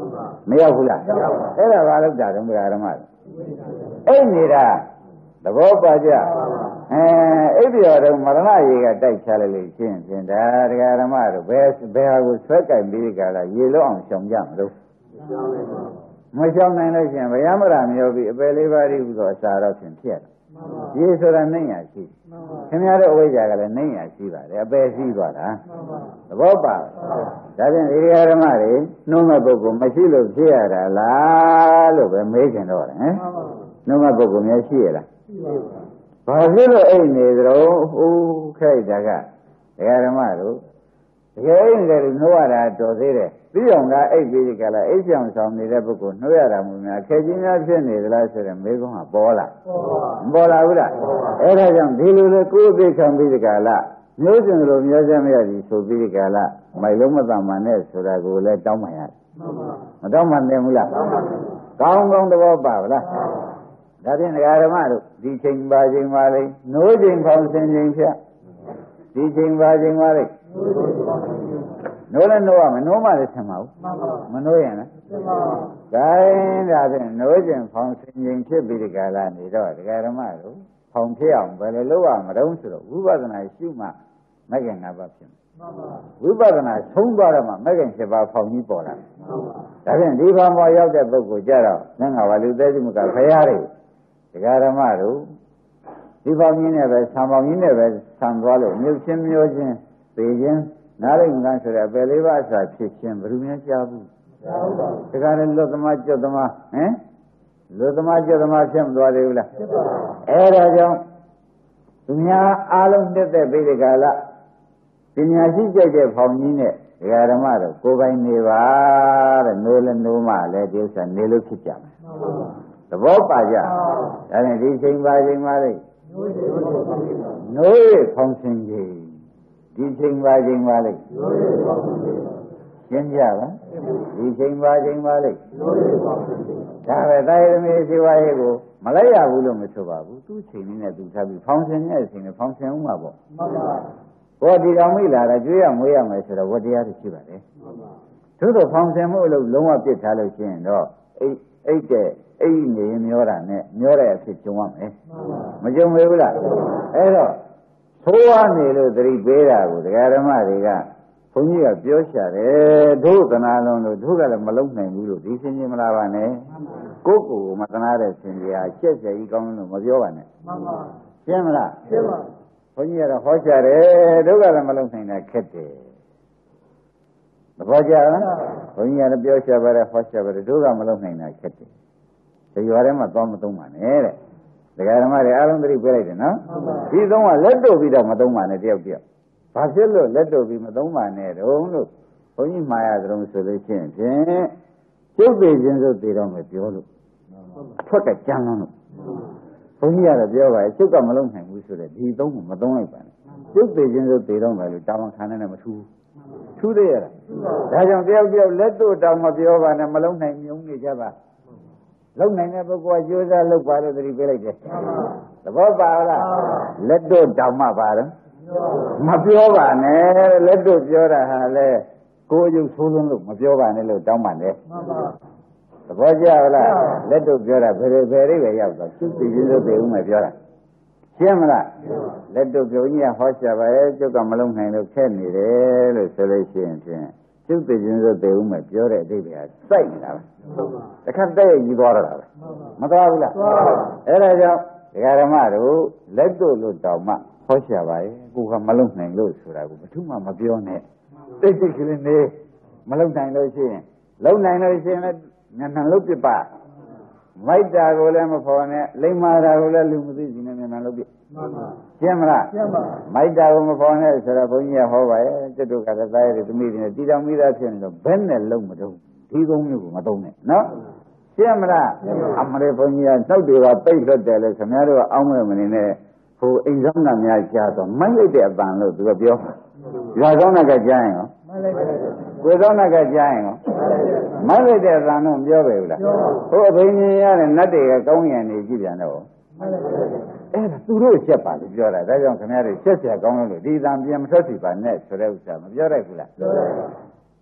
မရောက်ဘူးလားအဲ့ဒါဘာလို့တာတုံးဓမ္မအဲ့နေတာသဘောပါကြအဲအဲ့ဒီတော့မရဏရေကတိုက်ချလိုက်လို့ရှင်းဖြင့်ဒါတရားဓမ္မတို့ဘယ်ဘယ်ဟာကိုဆွဲကြိုက်ပြီးကြလားရေလုံးအောင်ရှောင်ကြမလို့မရှောင်နိုင်လို့ရှိရင်ဗျာမရမျိုးပြီးအပယ်လေးပါးဒီဟူသောအစာတော့ဖြင့်ဖြစ်တယ်ရေဆိုတာနှိမ့်ရရှိခင်ဗျားတို့အဝိဇ္ဇာကလည်းနှိမ့်ရရှိပါတယ်အပယ်ရှိသွားတာသဘောပါဒါဖြင့်ဒီတရားဓမ္မတွေနှုံးမဲ့ပုဂ္ဂိုလ်မရှိလို့ဖြစ်ရတာလားလို့ပဲမေးကြတော့တယ်ဟမ်နှုံးမဲ့ပုဂ္ဂိုလ်များရှိရလားဘာဖြစ်လို့အိတ်နေကြတော့ဟိုးခိုက်တာကတရားဓမ္မတို့တကယ်အိတ်နေတယ်နှိုးရတာတော်သေးတယ်ပြီးအောင်ကအိတ်ပြီးကြလားအိတ်ကြောင်ဆောင်နေတဲ့ပုဂ္ဂိုလ်နှိုးရတာမှများခဲကြီးများဖြစ်နေသလားဆိုတဲ့မေးခွန်းကပေါ်လာမပေါ်လာဘူးလားအဲ့ဒါကြောင့်ဒီလိုလေကိုယ်သိခံပြီးကြလားမျိုးစင်လိုမျိုးစင်မရသည်ဆိုပြီးကြလားမိုင်လုံးမသမန်နဲ့ဆိုတာကိုလည်းတောင်းမှရတယ်မတောင်းမှသင်ဘူးလားကောင်းကောင်းသဘောပါဗလားဒါဖြင့်ဒကာဓမ္မတို့ဒီချိန်ပါချိန်ပါလေနိုးချိန်ဖောင်းဆင်းချိန်ဖြတ်ဒီချိန်ပါချိန်ပါလေနိုးလည်းနိုးရမယ်နိုးမှလည်းဆင်ပါဘူးမနိုးရင်လားဒါရင်ဒါဖြင့်နိုးချိန်ဖောင်းဆင်းချိန်ဖြစ်ပြီးဒီကလာနေတော့ဒကာဓမ္မတို့ဖောင်းဖြစ်အောင်ဘယ်လိုလုပ်ရမလို့ဆိုတော့ဝိပဿနာရှုမှမဂ္ဂင်၅ပါးဖြစ်ဝိပဿနာဆုံးသွားတော့မှမဂ္ဂင်七ပါးဖောင်းကြီးပေါ်လာဒါဖြင့်ဒီဘာမောရောက်တဲ့ပုဂ္ဂိုလ်ကြတော့ငါကဘာလူသေးမှုကဖရာတွေဒကာဓမ္မတို့ဒီပေါင်းကြီးနဲ့ပဲဆံပေါင်းကြီးနဲ့ပဲဆံသွားလို့မြုပ်ချင်းမျိုးချင်းပေချင်းနားလိုက်မှန်းဆိုတဲ့အပယ်လေးပါးအစာဖြစ်ချင်းဘယ်သူများကြားဘူးကြားဘူးပါဒကာလည်းလွတ်သမားကျွတ်သမားဟမ်လွတ်သမားကျွတ်သမားဖြစ်မသွားသေးဘူးလားဖြစ်ပါအဲ့ဒါကြောင့်သူများအားလုံးတက်တဲ့ပိဋကလာပညာရှိကြိုက်တဲ့ဖောင်ကြီးနဲ့ဒကာဓမ္မတို့ကိုယ်ပိုင်နေပါတဲ့နိုးလည်းနိုးမှလည်းဒီဥစ္စာနေလို့ဖြစ်ကြမယ်သဘောပါကြဒါနဲ့ဒီချိန်ပါချိန်ပါလေနိုးရဖောင်းဆင်းကြီးဒီချိန်ပါချိန်ပါလေရှင်းကြပါဒီချိန်ပါချိန်ပါလေဒါပဲတာယသမီးရှိဝါရဲ့ကိုမလိုက်ရဘူးလို့မဆိုပါဘူးသူ့ချိန်လေးနဲ့သူထားပြီးဖောင်းဆင်းရဲ့အချိန်နဲ့ဖောင်းဆင်းဦးမှာပေါ့မှန်ပါဘောဒီတော်မိလာတာကျွေးရမွေးရမယ်ဆိုတော့ဝတရားတွေရှိပါတယ်သို့တော့ဖောင်းဆင်းမှုအလုပ်လုံးဝပြစ်ထားလို့ရှိရင်တော့အိတ်အိတ်တဲ့အိတ်နေမျောတာနဲ့မျောတဲ့အဖြစ်ကျုံရမယ်မကျုံမေဘူးလားအဲ့တော့သိုးရနေလို့သတိပေးတာကိုဒကာဓမ္မတွေကဘုန်းကြီးကပြောရှာတယ်တို့သနာလုံးလို့တို့ကလည်းမလုံးနိုင်ဘူးလို့ဒီစင်ကြီးမလားပါနဲ့ကိုယ့်ကိုယ်မသနာတဲ့စင်ကြီးဟာချက်ချက်ကြီးကောင်းလို့မပြောပါနဲ့မှန်ပါရှင်းမလားရှင်းပါဘုန်းကြီးကတော့ဟောရှာတယ်တို့ကလည်းမလုံးနိုင်တာခက်တယ်သဘောကျလားဘုန်းကြီးကတော့ပြောရှာပါတယ်ဟောရှာပါတယ်တို့ကမလုံးနိုင်တာခက်တယ်ဒီရွာထဲမှာသွားမသုံးပါနဲ့တဲ့ဒကာဓမ္မတွေအားလုံးသတိပေးလိုက်တယ်နော်ဒီသုံးကလက်တို့ပြီးတော့မသုံးပါနဲ့တယောက်တယောက်ဘာဖြစ်လို့လက်တို့ပြီးမသုံးပါနဲ့တုံးလို့ဘုန်းကြီးမှားရတုံးဆိုလို့ရှိရင်ဖြင့်ကျုပ်သေးခြင်းဆိုသေးတော့မပြောလို့အထွက်ကကြမ်းလို့ဘုန်းကြီးကတော့ပြောပါရဲ့ကျုပ်ကမလုံးနိုင်ဘူးဆိုတဲ့ဒီသုံးကိုမသုံးလိုက်ပါနဲ့ကျုပ်သေးခြင်းဆိုသေးတော့မယ်လို့တာဝန်ခံနေတယ်မထူးထူးသေးရလားဒါကြောင့်တယောက်တယောက်လက်တို့တောင်မပြောပါနဲ့မလုံးနိုင်မြုံနေကြပါလုံနိုင်တဲ့ပုဂ္ဂိုလ်ကကြိုးစားလုပ်ပါလို့သတိပေးလိုက်တယ်သဘောပါလားလက်တို့တောင်မှပါတော့မပြောပါနဲ့လက်တို့ပြောတာဟာလေကိုယ်အယုတ်ဆိုးလုံးလို့မပြောပါနဲ့လို့တောင်းပါနဲ့သဘောကျလားလက်တို့ပြောတာဘယ်လိုဘယ်လေးပဲရောက်တော့သူသိချင်းလို့သိဦးမယ်ပြောတာရှင်းမလားလက်တို့ပြောကြီးကဟောရှာပါရဲ့ကျုပ်ကမလုံးနိုင်လို့ခက်နေတယ်လို့ဆိုလို့ရှိရင်ဖြင့်ကျုပ်သိချင်းလို့သိဦးမယ်ပြောတဲ့အဓိပ္ပာယ်ကစိုက်နေတာပဲတစ်ခါတည်းကြီးသွားတော့တာပဲမသွားဘူးလားအဲ့ဒါကြောင့်ဒကာဓမ္မတို့လက်တို့လို့တောင်မှဟောရှာပါရဲ့ကိုကမလုံနိုင်လို့ဆိုတာကိုဘယ်သူမှမပြောနဲ့တိတ်တိတ်ကလေးနေမလုံနိုင်လို့ရှိရင်လုံနိုင်လို့ရှိရင်လည်းညံ့ညံ့လို့ပြပါမိုက်တာကိုလည်းမဖော်နဲ့လိမ္မာတာကိုလည်းလူမသိစီနဲ့ညံ့ညံ့လို့ပြမှန်ပါရှင်းမလားရှင်းပါမိုက်တာကိုမဖော်နဲ့ဆိုတော့ဘုန်းကြီးကဟောပါရဲ့ကျွတ်တို့ကလည်းသားရည်သမီးတွေနဲ့တီတောင်မိသားဖြစ်နေတော့ဘယ်နဲ့လုံမတော့ဒီကုန်းမျိုးကိုမသုံးနဲ့နော်ရှင်းမလားအမရေဘုန်းကြီးကနှုတ်တွေကပိတ်လွတ်တယ်လို့ခင်ဗျားတို့ကအောင်းမဲ့မနေနဲ့ဟိုအိမ်ဆောင်သားများကြားတော့မိုက်လိုက်တဲ့အပန်လို့သူကပြောရွာဆောင်ကကြားရင်ရောကိုယ်ဆောင်ကကြားရင်ရောမိုက်လိုက်တဲ့အပန်တော့ပြောပဲဘူးလားဟိုအဘိညာဉ်ရတဲ့နတ်တွေကကောင်းရံနေကြည့်ပြန်တော့အဲ့ဒါသူတို့ချက်ပါလို့ပြောတာဒါကြောင့်ခင်ဗျားတို့ချက်ချက်ကောင်းလို့ဒီအပန်ပြန်မထွက်စီပါနဲ့ဆိုတဲ့ဥစ္စာမပြောလိုက်ဘူးလားပြောတယ်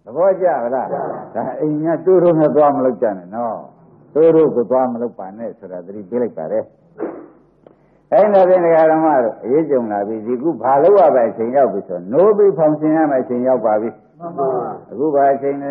သဘောကျလားဒါအိမ်ကတူးတော့နဲ့သွားမလို့ကြနဲ့နော်တူးတော့ကိုသွားမလို့ပါနဲ့ဆိုတာသတိပေးလိုက်ပါတယ်အဲ့ဒါဖြင့်ဒကာဓမ္မတို့အရေးကြုံလာပြီဒီခုဘာလို့ရပဲအချိန်ရောက်ပြီဆိုနိုးပြီးဖောင်ဆင်ရမယ်အချိန်ရောက်ပါပြီမှန်ပါအခုဘာအချိန်လဲ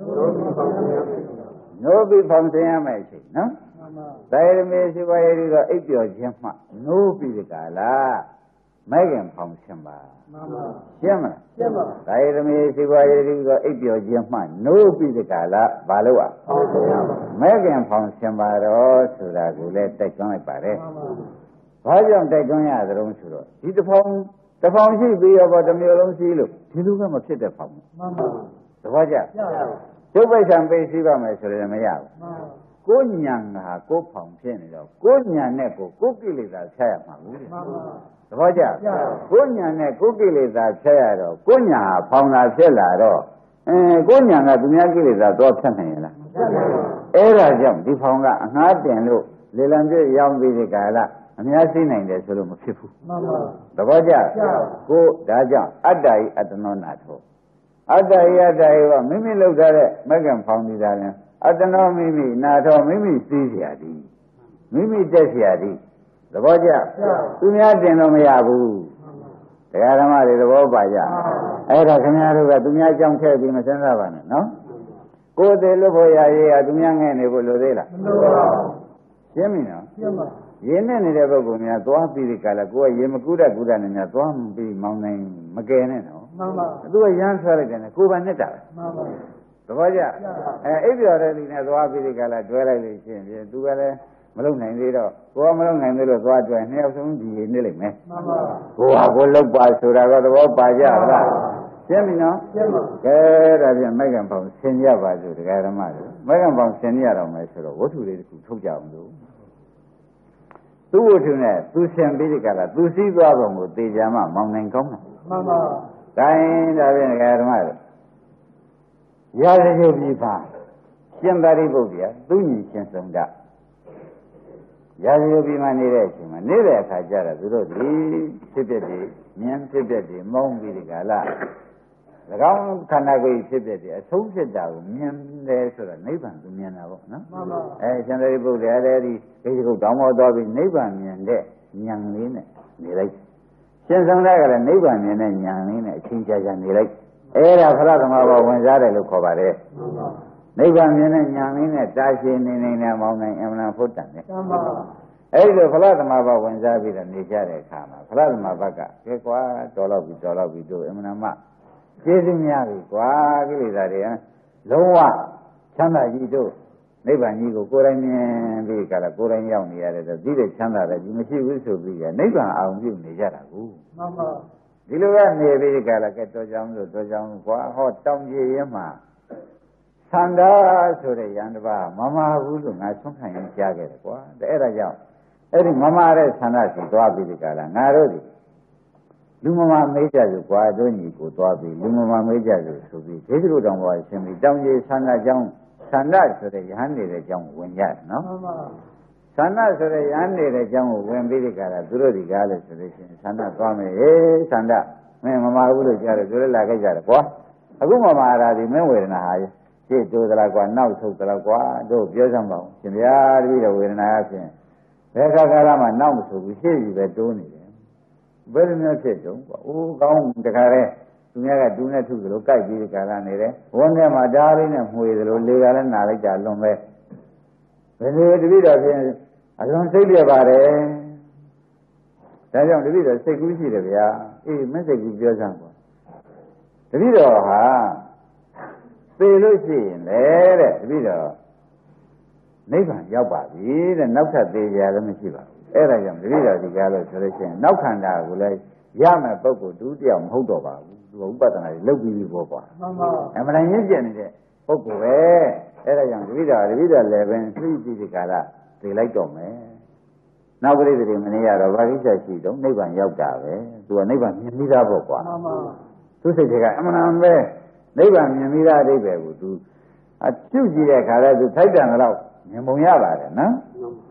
နိုးပြီးဖောင်ဆင်ရမယ်အချိန်နော်မှန်ပါဒါရမေရှိပါရည်တော့အိပ်ပျော်ခြင်းမှနိုးပြီးဒီကလာမဲခင်ဖောင်ဆင်ပါမှန်ပါရှင်းမလားရှင်းပါဒါရမေရှိပါရည်တော့အိပ်ပျော်ခြင်းမှနိုးပြီးဒီကလာဘာလို့อ่ะဖောင်ဆင်ရပါမဲခင်ဖောင်ဆင်ပါတော့ဆိုတာကိုလည်းတိုက်တွန်းလိုက်ပါတယ်မှန်ပါဘာကြောင့်တိုက်တွန်းရသလဲဆိုတော့ဒီတစ်ဖောင်တစ်ဖောင်ရှိပြီးတော့တစ်မျိုးလုံးရှိလို့ဒီလိုကမဖြစ်တဲ့ဖောင်မှန်ပါသဘောကျကျုပ်ပိဋကံပေးရှိပါမယ်ဆိုရင်မရဘူးကိုညာဟာကိုဖောင်ဖြစ်နေတော့ကိုညာနဲ့ကိုကိုကိလေသာဖြတ်ရမှာဘူးမှန်ပါသဘောကျကိုညာနဲ့ကိုကိလေသာဖြတ်ရတော့ကိုညာဟာဖောင်လာဖြစ်လာတော့အဲကိုညာကသူများကိလေသာတော့ဖြတ်နိုင်ရလားအဲ့ဒါကြောင့်ဒီဖောင်ကအငှားတင်လို့လေလံပြည့်ရောင်းပြီးဒီကလာအများသိနိုင်တယ်ဆိုလို့မဖြစ်ဘူးမှန်ပါသဘောကျကိုဒါကြောင့်အတ္တဤအတ္တနောနာထောအတ္တဤအတ္တဤကမိမိလောက်ထားတဲ့မကံဖောင်းနေတာလဲအတ္တနောမိမိနာထောမိမိသိเสียသည်မိမိတက်เสียသည်သဘောကျသူများတင်တော့မရဘူးတရားဓမ္မတွေသဘောပါကြအဲ့ဒါခင်ဗျားတို့ကသူများကြောင့်ထည့်ပြီးမစမ်းစားပါနဲ့နော်ကိုယ်သေးလို့ဖို့ရရေးကသူများငဲ့နေဖို့လိုသေးလားမလိုပါဘူးရှင်းပြီနော်ရှင်းပါရင်းနဲ့နေတဲ့ပုဂ္ဂိုလ်များသွားပြီးဒီကလာကိုယ်ကရေမကူးတတ်ကူးတတ်နေများသွားပြီးမောင်းနိုင်မကယ်နဲ့နော်မှန်ပါသူကရမ်းဆွဲလိုက်တယ်နဲ့ကိုယ်ပါနဲ့တာပဲမှန်ပါသဘောကျအဲအိပ်ပျော်တဲ့လူနဲ့သွားပြီးဒီကလာတွဲလိုက်လို့ရှိရင်သူကလည်းမလုံနိုင်သေးတော့ကိုယ်ကမလုံနိုင်သေးလို့သွားတွဲနှစ်ယောက်ဆုံးဒီနေလိုက်မယ်မှန်ပါကိုယ်ကကိုယ်လောက်ပါဆိုတာကသဘောပါကြလားရှင်းပြီနော်ရှင်းပါကဲဒါပြန်မိုက်ကံပေါင်းဆင်ရပါစို့တရားဓမ္မတွေမိုက်ကံပေါင်းဆင်ရတော့မယ်ဆိုတော့ဝတ္ထုလေးတစ်ခုထုတ်ကြအောင်လို့သူ့ဝတ္ထုနဲ့သူဆင်ပြီးဒီကလာသူစည်းသွားပုံကိုသေချာမှမောင်းနိုင်ကောင်းတာမှန်ပါဒါရင်ဒါပြန်တရားဓမ္မတွေရာဇဂုတ်ကြီးပါရှင်သာရိပုတ္တရာသူညီရှင်ဆုံးတာရာဇဂုတ်ကြီးမှနေတဲ့အချိန်မှာနေတဲ့အခါကျတော့သူတို့ဒီဖြစ်ဖြစ်ဒီမြင်ဖြစ်ဖြစ်ဒီမောင်းပြီးဒီကလာ၎င်းခန္ဓာကိုယ်ဖြစ်ဖြစ်ဒီအဆုံးဖြစ်တာကိုမြင်တယ်ဆိုတော့နိဗ္ဗာန်သူမြင်တာပေါ့နော်မှန်ပါအဲရှင်သာရိပုတ္တရာလည်းဒီဒီကုတ်တောင်းပေါ်သွားပြီးနိဗ္ဗာန်မြင်တဲ့ဉာဏ်လေးနဲ့နေလိုက်ရှင်ဆုံးတဲ့ကလည်းနိဗ္ဗာန်မြင်တဲ့ဉာဏ်လေးနဲ့အချင်းချာချာနေလိုက်အဲ့ဒါဖလားသမဘာဝင်စားတယ်လို့ခေါ်ပါတယ်မှန်ပါနိဗ္ဗာန်မြင်တဲ့ဉာဏ်လေးနဲ့တာရှည်နေနေနဲ့မောင်းနိုင်အမှန်ဖို့တန်တယ်မှန်ပါအဲ့ဒီဖလားသမဘာဝင်စားပြီးတော့နေကြတဲ့အခါမှာဖလားသမဘာကကဲကွာတော်တော့ပြီတော်တော့ပြီတို့အမှန်မှကျေးဇူးများပြီကွာကိလေသာတွေလုံးဝချမ်းသာကြီးတို့နိဗ္ဗာန်ကြီးကိုကိုယ်တိုင်မြင်ပြီးကြတာကိုယ်တိုင်ရောက်နေရတယ်ဆိုပြီးတဲ့ချမ်းသာတယ်ဒီမရှိဘူးဆိုပြီးရနိဗ္ဗာန်အောင်ပြုနေကြတာကိုမှန်ပါဒီလိုကနေပြီးကြလာကဲတော်ကြောင်လို့တော်ကြောင်ကွာဟောတောင်းကြရင်မှာသန္တာဆိုတဲ့ယန္တပါမမဘူးလို့ငါဆွမ်းခံရင်ကြားခဲ့တယ်ကွာအဲ့ဒါကြောင့်အဲ့ဒီမမတဲ့သန္တာစီသွားပြီးကြလာငါတို့ဒီလူမမမေးကြလို့ကွာတို့ညီကိုသွားပြီးလူမမမေးကြလို့ဆိုပြီးဒေသလူတော်ဘွားရှင်ပြီးတောင်းကြီးသန္တာကြောင့်သန္တာဆိုတဲ့ယဟန်နေတဲ့အကြောင်းဝင်ကြတယ်နော်မှန်ပါသန္တာဆိုတဲ့ယဟန်နေတဲ့အကြောင်းကိုဝင်ပြီးဒီကရာသူတို့ဒီကားလို့ဆိုလို့ရှိရင်သန္တာသွားမယ်ဟေးသန္တာမင်းမမဘူးလို့ကြားတယ်သူလည်းလာခဲ့ကြတယ်ကွာအခုမမရာဒီမင်းဝေဒနာဟာရှေ့တိုးသလားကွာနောက်ဆုတ်သလားကွာတို့ပြောစမ်းပါဦးရှင်ဗျာတပည့်တော်ဝေဒနာအဖြစ်ဘယ်ခါကာလမှနောက်မဆုတ်ဘူးရှေ့ကြီးပဲတိုးနေတယ်ဘယ်လိုမျိုးဖြစ်တုံးကွာအိုးကောင်းတခါတည်းသူများကတူးနဲ့ထုသလိုကြိုက်ပြီးဒီကာလနေတယ်ဝန်းထဲမှာဓာလေးနဲ့မှွေသလိုလေကလည်းနာလိုက်ကြလွန်ပဲဘယ်လိုတပည့်တော်ဖြင့်အလွန်စိတ်ပြပါတယ်ဒါကြောင့်တပည့်တော်စိတ်ကူးရှိတယ်ဗျာအေးမစိတ်ကူးပြောစမ်းကွာတပည့်တော်ဟာသေလို့ရှိရင်လေတဲ့တပည့်တော်နိဗ္ဗာန်ရောက်ပါပြီတဲ့နောက်ထပ်သေးကြလည်းမရှိပါဘူးအဲ့ဒါကြောင့်တပည့်တော်ဒီကားလို့ဆိုလို့ရှိရင်နောက်ခန္ဓာကိုလည်းရမယ်ပုဂ္ဂိုလ်တူတယောက်မဟုတ်တော့ပါဘူးသူကဥပဒနာတွေလုပ်ပြီးပြီပေါ့ကွာမှန်ပါအမှန်တန်ရင့်ကျက်နေတဲ့ပုဂ္ဂိုလ်ပဲအဲ့ဒါကြောင့်တပည့်တော်တပည့်တော်လည်းပဲသိသိဒီကာလသိလိုက်တော့မယ်နောက်ပရိသေတွေမနေရတော့ဘာကိစ္စရှိတော့နိဗ္ဗာန်ရောက်တာပဲသူကနိဗ္ဗာန်မြင်ပြီးသားပေါ့ကွာမှန်ပါသူစိတ်တွေကအမှန်တန်ပဲနိဗ္ဗာန်မြင်ပြီးသားအဓိပ္ပာယ်ကိုသူအပြုတ်ကြည့်တဲ့အခါလဲသူထိုက်တန်တော့မြင်ပုံရပါတယ်နော်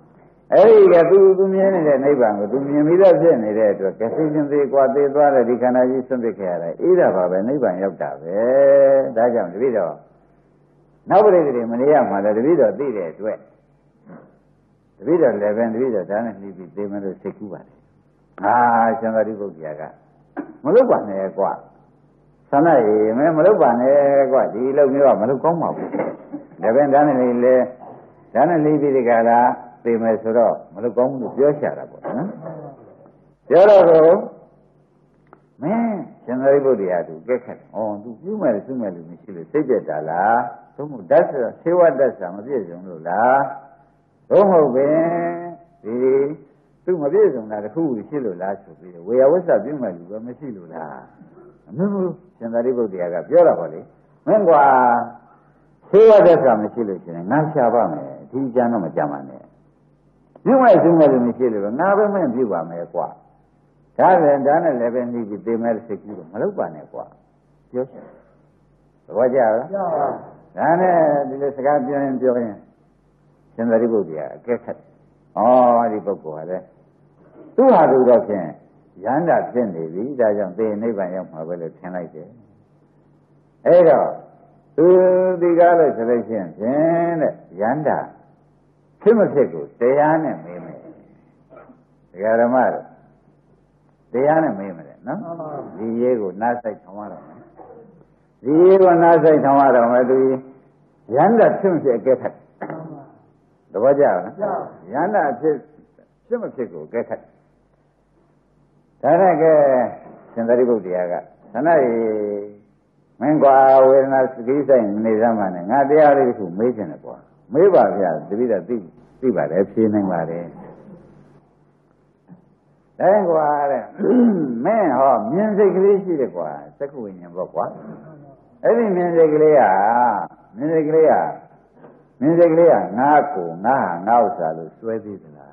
အဲ့ဒီကသူသူမြင်နေတဲ့နိဗ္ဗာန်ကိုသူမြင်ပြီးတော့ဖြစ်နေတဲ့အတွက်ကစိစဉ်သေးกว่าသေးသွားတဲ့ဒီခန္ဓာကြီးဆွန့်ပစ်ခဲ့ရတယ်အေးတာပါပဲနိဗ္ဗာန်ရောက်တာပဲဒါကြောင့်တပည့်တော်နောက်ပရိသေတွေမနေရမှာလဲတပည့်တော်သိတဲ့အတွက်တပည့်တော်လည်းပဲတပည့်တော်ဒါနဲ့နှီးပြီးသိမလို့စိတ်ကူးပါတယ်ဟာရှင်သာရိပုတ္တရာကမလုပ်ပါနဲ့ကွာဆန္ဒရေမင်းမလုပ်ပါနဲ့ကွာဒီလုပ်မျိုးကမလုပ်ကောင်းပါဘူးဒါပဲဒါနဲ့လေဒါနဲ့နှီးပြီးဒီကလာသိမယ်ဆိုတော့မလုပ်ကောင်းဘူးလို့ပြောချတာပေါ့နော်ပြောတော့ကိုမင်းရှင်သာရိပုတ္တရာသူကက်ခတ်ဩသူပြုမယ်စုမယ်လို့မရှိလို့စိတ်ပြက်တာလားသို့မဟုတ်ဓာတ်ဆိုဆေဝတ္တဆာမပြည့်စုံလို့လားသို့မဟုတ်ပင်ဒီသူမပြည့်စုံတာတခုရှိလို့လားဆိုပြီးဝေယဝစ္စပြုမယ်လို့ပဲမရှိလို့လားအမှန်ဘူးရှင်သာရိပုတ္တရာကပြောတာပါလေမင်းကွာဆေဝတ္တဆာမရှိလို့ရှင်ငါရှာပါမယ်ဒီကြမ်းတော့မကြမ်းပါနဲ့ပြုမယ်စုမယ်လို့မရှိလို့ငါပဲမင်းပြုပါမယ်ကွာဒါလည်းဒါနဲ့လည်းပဲနှီးပြီးသိမယ်စိတ်ကူးတော့မလုပ်ပါနဲ့ကွာပြောချင်သဘောကျလားကျပါပါဒါနဲ့ဒီလိုစကားပြောရင်ပြောရင်ရှင်သာရိပုတ္တရာအကဲခတ်ဩဒီပုဂ္ဂိုလ်ဟာလေသူ့ဟာသူတော့ဖြင့်ရဟန္တာဖြစ်နေပြီဒါကြောင့်သိနိဗ္ဗာန်ရောက်မှာပဲလို့ထင်လိုက်တယ်အဲ့တော့သူဒီကားလို့ဆိုလို့ရှိရင်ဖြင့်တဲ့ရဟန္တာဖြစ်မဖြစ်ကိုတရားနဲ့မေးမယ်ဒကာဓမ္မတို့တရားနဲ့မေးမယ်နော်ဒီရေးကိုနားဆိုင်ထောင်ရတော့မယ်ဒီရေးကိုနားဆိုင်ထောင်ရတော့မယ်သူရဟန္တာဖြစ်မဖြစ်အကဲခတ်သဘောကျလားရဟန္တာဖြစ်ဖြစ်မဖြစ်ကိုအကဲခတ်ဒါနဲ့ကဲရှင်သာရိပုတ္တရာကသနရေမင်းကွာဝေဒနာစကိဆိုင်နေစမ်းပါနဲ့ငါတရားလေးတစ်ခုမေးချင်တယ်ကွာမေးပါဗျာတပည့်တော်သိသိပါတယ်ဖြေနိုင်ပါတယ်ဒါကွာတဲ့မင်းဟောမြင်စိတ်ကလေးရှိတယ်ကွာသက္ကဝိညာဉ်ပေါ့ကွာအဲ့ဒီမြင်စိတ်ကလေးဟာမြင်စိတ်ကလေးဟာမြင်စိတ်ကလေးဟာငါ့ကိုငါဟာငါ့ဥစ္စာလို့စွဲသေးသလား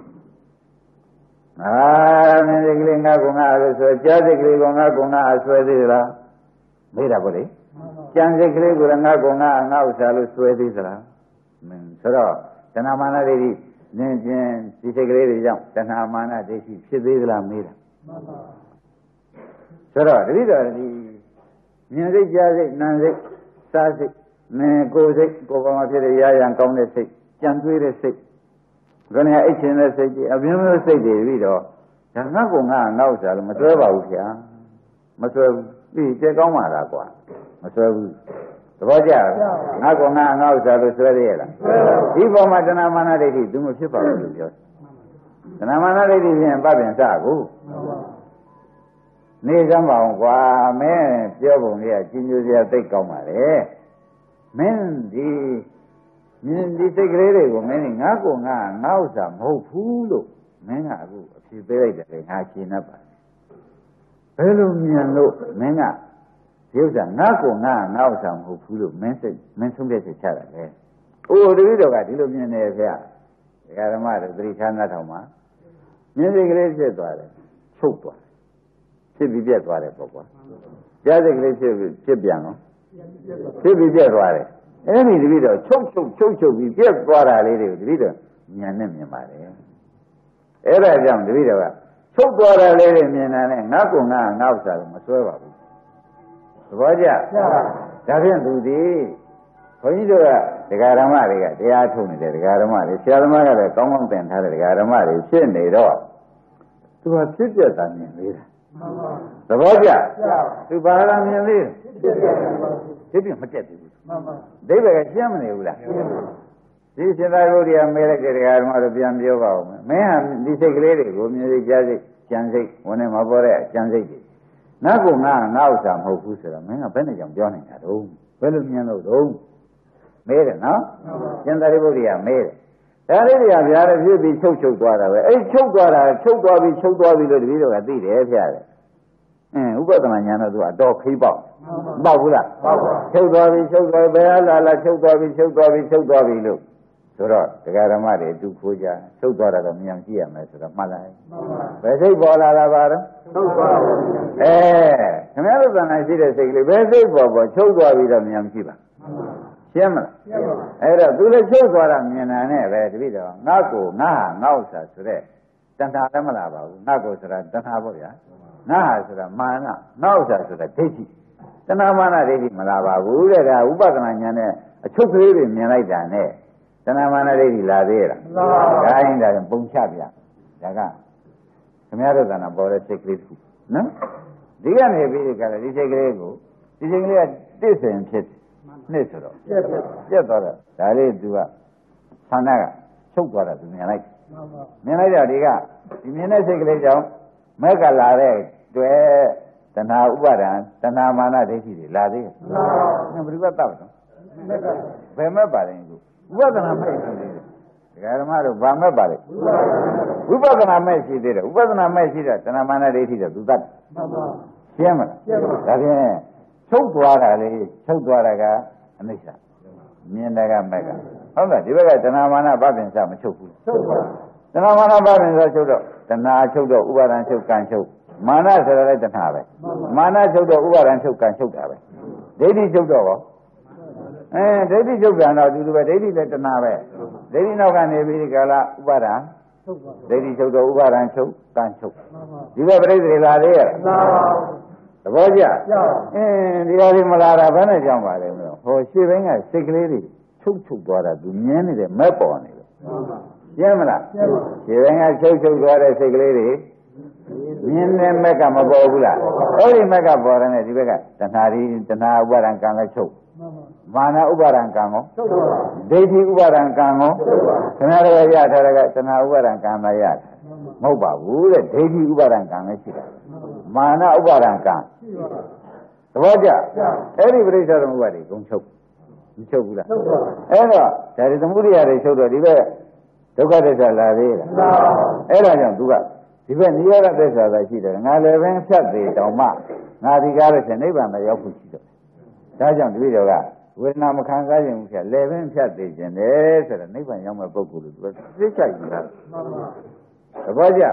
အာမြင်စိတ်ကလေးငါ့ကိုငါလို့ဆိုကြားစိတ်ကလေးကိုငါ့ကိုငါအစွဲသေးသလားမေးတာပေါ့လေကြံစိတ်ကလေးကိုငါ့ကိုငါငါဥစ္စာလို့စွဲသေးသလားမင်းဆိုတော့တဏမာနဒိဋ္ဌိနင်းချင်းဒီစိတ်ကလေးတွေကြောင့်တဏမာနဒိဋ္ဌိဖြစ်သေးသလားမေးတာမှန်ပါဆိုတော့တတိတော်ဒီမြင်စိတ်ကြားစိတ်နာမ်စိတ်စားစိတ်နာကိုယ်စိတ်ကိုယ်ပေါ်မှာဖြစ်တဲ့ရာရန်ကောင်းတဲ့စိတ်ကြံတွေးတဲ့စိတ်ခဏအိတ်ချင်တဲ့စိတ်ကြီးအပြင်းမျိုးစိတ်တွေပြီးတော့ဒါငါ့ကိုငါငါဥစ္စာလို့မစွဲပါဘူးခင်ဗျာမစွဲဘူးပြီးကြဲကောင်းပါလားကွာမစွဲဘူးသဘောကျလားငါကငါငါဥစ္စာလို့စွဲရရဲ့လားဒီပေါ်မှာတဏမာနဒိဋ္ဌိသူမဖြစ်ပါဘူးလို့ပြောတဏမာနဒိဋ္ဌိဖြင့်ပပင်စကိုနေစမ်းပါအောင်ကွာမင်းပြောပုံလေးကကြီးညိုစရာသိကောင်းပါလေမင်းဒီမြင်ဒီစိတ်ကလေးတွေကိုမင်းငါကငါငါဥစ္စာမဟုတ်ဘူးလို့မင်းကအခုအဖြေပေးလိုက်တယ်ငါရှင်းတတ်ပါဘယ်လိုမြင်လို့မင်းကဒီဥစ္စာငါကငါငါဥစ္စာမဟုတ်ဘူးလို့မင်းစိတ်မင်းဆုံးဖြတ်ချက်ချတာလေ။အိုးတပည့်တော်ကဒီလိုမြင်နေဗျာ။ဒကာဓမ္မတို့သတိထားနားထောင်ပါ။မြင်စိတ်ကလေးဖြစ်သွားတယ်။ချုပ်သွားတယ်။ဖြစ်ပြီးပြတ်သွားတယ်ပေါ့ကွာ။ကြားစိတ်ကလေးဖြစ်ဖြစ်ပြန်တော့ဖြစ်ပြီးပြတ်သွားတယ်။အဲ့ဒီတပည့်တော်ချုပ်ချုပ်ချုပ်ချုပ်ပြီးပြတ်သွားတာလေးတွေကိုတပည့်တော်ဉာဏ်နဲ့မြင်ပါတယ်။အဲ့ဒါကြောင့်တပည့်တော်ကချုပ်သွားတာလေးတွေမြင်တာနဲ့ငါကငါငါဥစ္စာလို့မစွဲပါဘူးသဘောကျဒါဖြင့်သူဒီဘုန်းကြီးတို့ကဒကာဓမ္မတွေကတရားထုတ်နေတဲ့ဒကာဓမ္မတွေဆရာသမားကလည်းကောင်းကောင်းသင်ထားတဲ့ဒကာဓမ္မတွေဖြစ်နေတော့သူကဖြစ်ပြတာမြင်သေးတာသဘောကျသူဘာသာမြင်သေးတယ်ဖြစ်ပြမတက်သေးဘူးဒိဗ္ဗေကရှင်းမနေဘူးလားဒီရှင်သာရိပုတ္တရာမဲလိုက်တဲ့ဒကာဓမ္မတို့ပြန်ပြောပါဦးမင်းဟာဒီစိတ်ကလေးတွေကိုမြင်စိတ်ကြားစိတ်ကြံစိတ်ဝင်နေမှာပေါ်တဲ့ကြံစိတ်တွေငါကငါငါဥစ္စာမဟုတ်ဘူးဆိုတော့မင်းကဘယ်နဲ့ကြောင့်ပြောနေတာတော့ဘယ်လိုမြင်လို့တော့မဲတယ်နော်ရှင်သာရိပုတ္တရာမဲတယ်ဒါလေးတွေကဗျာတဲ့ဖြစ်ပြီးချုပ်ချုပ်သွားတာပဲအဲ့ချုပ်သွားတာချုပ်သွားပြီးချုပ်သွားပြီးလို့တပည့်တော်ကသိတယ်ဖျားတယ်အင်းဥပဒနာညာတော့သူကအတော်ခိပေါက်ပေါက်ဘူးလားပေါက်ပါချုပ်သွားပြီးချုပ်သွားဘယ်ဟာလာလာချုပ်သွားပြီးချုပ်သွားပြီးချုပ်သွားပြီးလို့ဆိုတော့ဒကာဓမ္မတွေအတူခိုးကြချုပ်သွားတာတော့မြန်ကြည့်ရမယ်ဆိုတော့မှတ်လိုက်ဘယ်စိတ်ပေါ်လာတာပါတော့ချုပ်သွားပါဘူးအဲခင်ဗျားတို့သဏ္ဍာန်ရှိတဲ့စိတ်ကလေးဘယ်စိတ်ပေါ်ပေါ်ချုပ်သွားပြီးတော့မြန်ကြည့်ပါရှင်းမလားအဲ့တော့သူလည်းချုပ်သွားတာမြင်တာနဲ့ပဲတပည့်တော်ငါ့ကိုငါဟာငါ့ဥစ္စာဆိုတဲ့တဏှာလည်းမလာပါဘူးငါ့ကိုဆိုတာတဏှာပေါ့ဗျာငါဟာဆိုတာမာနငါ့ဥစ္စာဆိုတာဒိဋ္ဌိတဏှာမာနဒိဋ္ဌိမလာပါဘူးတဲ့ဒါဥပဒနာဉာဏ်နဲ့အချုပ်ကလေးတွေမြင်လိုက်တာနဲ့တဏှာမာနဒိဋ္ဌိလာသေးလားမလာပါဘူးဒါရင်ဒါပုံချပြဒါကခင်ဗျားတို့ကနာပေါ်တဲ့စိတ်ကလေးတစ်ခုနော်ဒီကနေပြီးဒီကလည်းဒီစိတ်ကလေးကိုဒီစိတ်ကလေးကတစ်ဆင်ဖြစ်နှစ်ဆိုတော့ပြက်ပြက်သွားတော့ဒါလေးသူကဆန္ဒကချုပ်သွားတာသူမြင်လိုက်မြင်လိုက်တော့ဒီကဒီမြင်တဲ့စိတ်ကလေးကြောင့်မက်ကလာတဲ့တွေ့တဏှာဥပါဒံတဏှာမာနဒိဋ္ဌိတွေလာသေးတယ်မှန်ပါဘူးဘယ်လိုတော့ဘယ်မဲ့ပါလဲအခုဥပဒနာမဲ့ရှိသေးတယ်ဒကာဓမ္မတို့ဗာမဲ့ပါလေဝိပဿနာမဲ့ရှိသေးတယ်ဥပဒနာမဲ့ရှိတာတဏှာမာနဒိဋ္ဌိတော့သူတတ်မှန်ပါရှင်းမလားရှင်းပါဒါဖြင့်ချုပ်သွားတာလေချုပ်သွားတာကအနိစ္စမြင်တာကမဲ့ကဟုတ်လားဒီဘက်ကတဏှာမာနဗပင်စမချုပ်ဘူးချုပ်ပါတဏှာမာနဗပင်စချုပ်တော့တဏှာချုပ်တော့ဥပါဒံချုပ်ကံချုပ်မာနဆိုတော့လည်းတဏှာပဲမာနချုပ်တော့ဥပါဒံချုပ်ကံချုပ်တာပဲဒိဋ္ဌိချုပ်တော့အဲဒိဋ္ဌိချုပ်ကံတော့အတူတူပဲဒိဋ္ဌိလည်းတဏှာပဲဒိဋ္ဌိနောက်ကနေပြီးဒီကလာဥပါဒံဒိဋ္ဌိချုပ်တော့ဥပါဒံချုပ်ကံချုပ်ဒီဘက်ပြိဿတွေလာသေးရဲ့သဘောကျအင်းဒီလိုလေးမလာတာဘယ်နဲ့ကြောင်းပါလဲမလို့ဟိုရှေ့ဘင်းကစိတ်ကလေးတွေချုပ်ချုပ်သွားတာသူမြင်နေတဲ့မက်ပေါ်နေလို့ရှင်းမလားရှေ့ဘင်းကချုပ်ချုပ်သွားတဲ့စိတ်ကလေးတွေမြင်တဲ့မက်ကမပေါ်ဘူးလားအဲ့ဒီမက်ကပေါ်တယ်ဒီဘက်ကတဏှာဒီတဏှာဥပါဒံကံလည်းချုပ်မာနဥပါဒံကံကိုဒိဋ္ဌိဥပါဒံကံကိုခင်ဗျားတို့ရထားတဲ့ကတဏှာဥပါဒံကံမရတယ်မဟုတ်ပါဘူးတဲ့ဒိဋ္ဌိဥပါဒံကံလည်းရှိတယ်မာနဥပါဒံကံသဘောကျအဲ့ဒီပရိစ္ဆေသမုပ္ပါဒ်ကိုချုပ်မချုပ်ဘူးလားအဲ့တော့ဒါဒီသမုဒိယတွေချုပ်တော့ဒီဘက်ဒုက္ခသစ္စာလာသေးလားအဲ့ဒါကြောင့်သူကဒီဘက်နိရောဓသစ္စာသာရှိတယ်ငါလည်းပဲဖြတ်သေးတောင်မှငါဒီကားလို့ရှင်နိဗ္ဗာန်မရောက်ဘူးရှိတော့ဒါကြောင့်တပည့်တော်ကဝေဒနာမခံစားခြင်းဘူးဖြတ်လည်းပဲဖြတ်သေးခြင်းတယ်ဆိုတော့နိဗ္ဗာန်ရောက်မဲ့ပုဂ္ဂိုလ်တို့သူသိချိုက်ယူတာသဘောကျ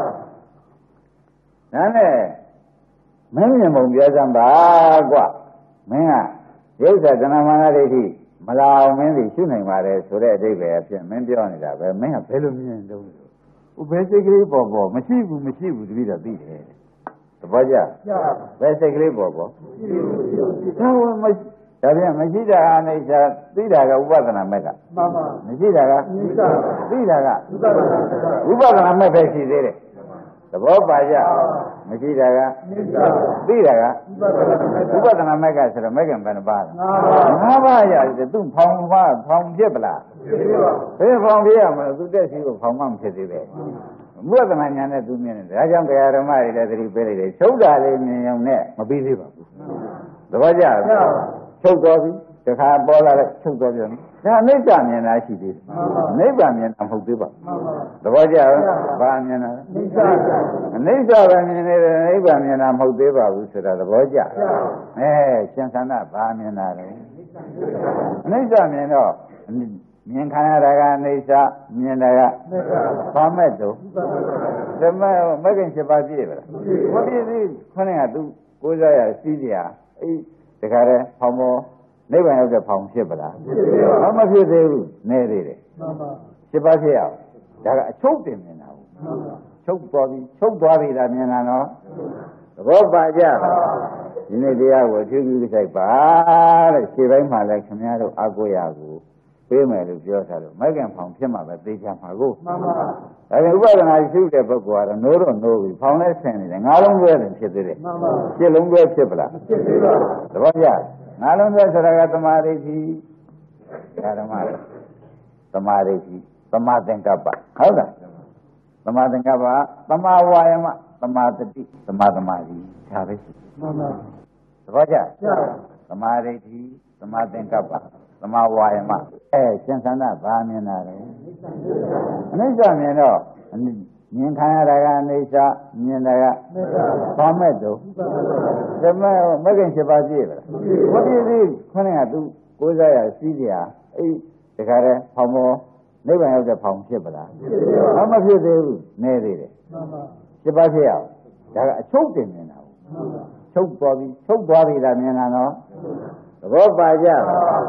ဒါနဲ့မင်းမြင်ပုံပြောစမ်းပါကွမင်းကရုပ်္ဆာတဏှာမာနဒိဋ္ဌိမလာအောင်မင်းသိရှုနိုင်ပါတယ်ဆိုတဲ့အဓိပ္ပာယ်အဖြစ်မင်းပြောနေတာပဲမင်းကဘယ်လိုမြင်တော့ဥပ္ပေစိတ်ကလေးပေါ်ပေါ်မရှိဘူးမရှိဘူးတပည့်တော်သိတယ်သဘောကျဘယ်စိတ်ကလေးပေါ်ပေါ်ဒါဝမရှိဒါပြန်မရှိတာအိဋ္ဌာသိတာကဥပဒနာမဲ့ကမှန်ပါမရှိတာကသိတာကဥပဒနာမဲ့ပဲရှိသေးတယ်သဘောပါကြမရှိတာကသိတာကဥပဒနာမဲ့ကဆိုတော့မဲ့ကံဘယ်နှပါးလဲငါးပါးရတယ်သူဖောင်ပါဖောင်ဖြစ်ပလားဘယ်ဖောင်ဖြစ်ရမလဲသူတက်စီကိုဖောင်မှမဖြစ်သေးပဲဥပဒနာညာနဲ့သူမြင်တယ်ဒါကြောင့်တရားဓမ္မတွေလည်းသတိပေးလိုက်တယ်ချုပ်တာလေးမြင်ုံနဲ့မပြီးသေးပါဘူးသဘောကျချုပ်သွားပြီတခါပေါ်လာတဲ့ချုပ်သွားပြန်ဒါအနိစ္စမြင်တာရှိသေးတယ်နိဗ္ဗာန်မြင်တာမဟုတ်သေးပါသဘောကျဘာမြင်တာအနိစ္စပဲမြင်နေတယ်နိဗ္ဗာန်မြင်တာမဟုတ်သေးပါဘူးဆိုတာသဘောကျအဲရှင်သန္တာဘာမြင်တာလဲအနိစ္စမြင်တော့မြင်ခံရတာကအနိစ္စမြင်တာကဘာမဲ့တော့သမမဂ္ဂင်七ပါးပြည့်ပါလားမပြည့်သေးခொနဲ့ကသူကိုးစားရစီးကြရအေးတခါတည်းဖောင်မောနိဗ္ဗာန်ရောက်တဲ့ဖောင်ဖြစ်ပါလားဘာမဖြစ်သေးဘူးနေသေးတယ်七ပါးဖြစ်အောင်ဒါကအချုပ်တင်မြင်တာဟုတ်ချုပ်သွားပြီချုပ်သွားပြီလားမြင်တာနော်သဘောပါကြဒီနေ့တရားကိုအထူးပြုလိုက်ပါတဲ့ခြေပိုင်းမှာလည်းခင်ဗျားတို့အကိုရကိုပေးမယ်လို့ပြောထားလို့မိုက်ကံဖောင်ဖြစ်မှာပဲသိချမှာကိုမှန်ပါဒါပေမဲ့ဥပဒနာရှိတဲ့ပုဂ္ဂိုလ်ကတော့နိုးတော့နိုးပြီဖောင်လည်းဆင်နေတယ်ငါးလုံးကျွဲတယ်ဖြစ်သေးတယ်မှန်ပါရှစ်လုံးကျွဲဖြစ်ပလားမဖြစ်သေးပါဘူးသဘောကျငါးလုံးကျွဲဆိုတာကသမာဓိရှိဓမ္မလေသမာဓိရှိသမာသင်္ကပ္ပဟုတ်လားသမာသင်္ကပ္ပသမာဝါယမသမာတတိသမာသမာဓိဒါပဲရှိမှန်ပါသဘောကျသမာဓိရှိသမာသင်္ကပ္ပသမာဝါယမအဲရှင်သန္တာဘာမြင်တာလဲအနိစ္စမြင်တော့မြင်ခံရတာကအနိစ္စမြင်တာကဘာမဲ့တော့သမမဂ္ဂင်七ပါးပြည့်ပါလားမပြည့်သေးခொနဲ့ကသူကိုးစားရစီးကြရအေးတခါတည်းဖောင်မောနိဗ္ဗာန်ရောက်တဲ့ဖောင်ဖြစ်ပါလားဘာမဖြစ်သေးဘူးနေသေးတယ်七ပါးဖြစ်အောင်ဒါကအချုပ်တင်မြင်တာချုပ်သွားပြီချုပ်သွားပြီလားမြင်တာနော်သဘောပါကြ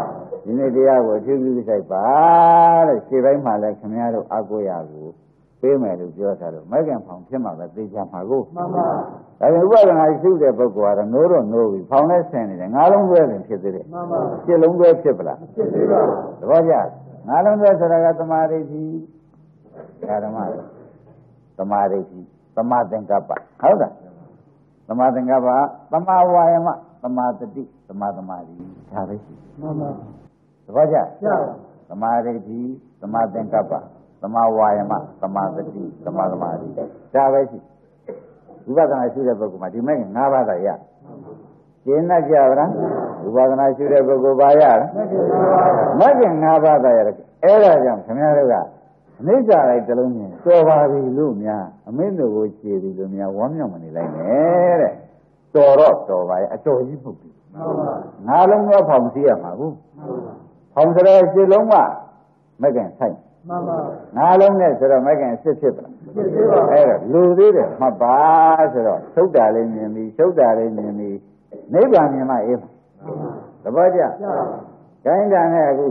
ဒီနေ့တရားကိုအထူးပြုစိုက်ပါတဲ့ရှေ့ပိုင်းမှာလည်းခင်ဗျားတို့အကိုရကိုပေးမယ်လို့ပြောတာတော့မကင်ဖောင်ဖြစ်မှာပဲသိချမှာကိုမှန်ပါဒါကြောင့်ဥပဒနာရှိတဲ့ပုဂ္ဂိုလ်ကတော့နိုးတော့နိုးပြီဖောင်နဲ့ဆင်နေတယ်ငါးလုံးတွဲတင်ဖြစ်သေးတယ်မှန်ပါရှစ်လုံးတွဲဖြစ်ပလားဖြစ်သေးပါသဘောကျငါးလုံးတွဲဆိုတာကသမာဓိကြီးဓမ္မသမာဓိကြီးသမာသင်္ကပ္ပဟုတ်လားသမာသင်္ကပ္ပသမာဝါယမသမာတတိသမာသမာဓိဒါပဲရှိမှန်ပါသဘောကျသမာဓိကြီးသမာသင်္ကပ္ပသမာဝါယမသမာတတိသမာသမာဓိဒါပဲရှိဝိပဿနာရှိတဲ့ပုဂ္ဂိုလ်မှာဒီမဲ့၅ပါးသာရရှင်းတတ်ကြပါလားဝိပဿနာရှိတဲ့ပုဂ္ဂိုလ်ပါရလားမဂ္ဂင်၅ပါးသာရတယ်အဲ့ဒါကြောင့်ခင်ဗျားတို့ကအနိစ္စလိုက်တလုံးမြင်တော်ပါပြီလို့များအမင်းတို့ကိုခြေပြီလို့များဝမ်းမြောက်မနေလိုက်နဲ့တဲ့တော်တော့တော်ပါရဲ့အတော်ကြီးမဟုတ်ဘူးငါးလုံးတော့ဖောင်စီရမှာဘူးဖောင်စရဲရှစ်လုံးကမဂ္ဂင်ဆိုင်မှန်ပါငါးလုံးနဲ့ဆိုတော့မဂ္ဂင်စစ်ဖြစ်ပါဖြစ်ဖြစ်ပါအဲ့တော့လူသေးတယ်မှတ်ပါဆိုတော့သုတ်တာလေးမြင်ပြီးသုတ်တာလေးမြင်ပြီးနိဗ္ဗာန်မြင်မှအေးမှာသဘောကျခိုင်းတာနဲ့အခု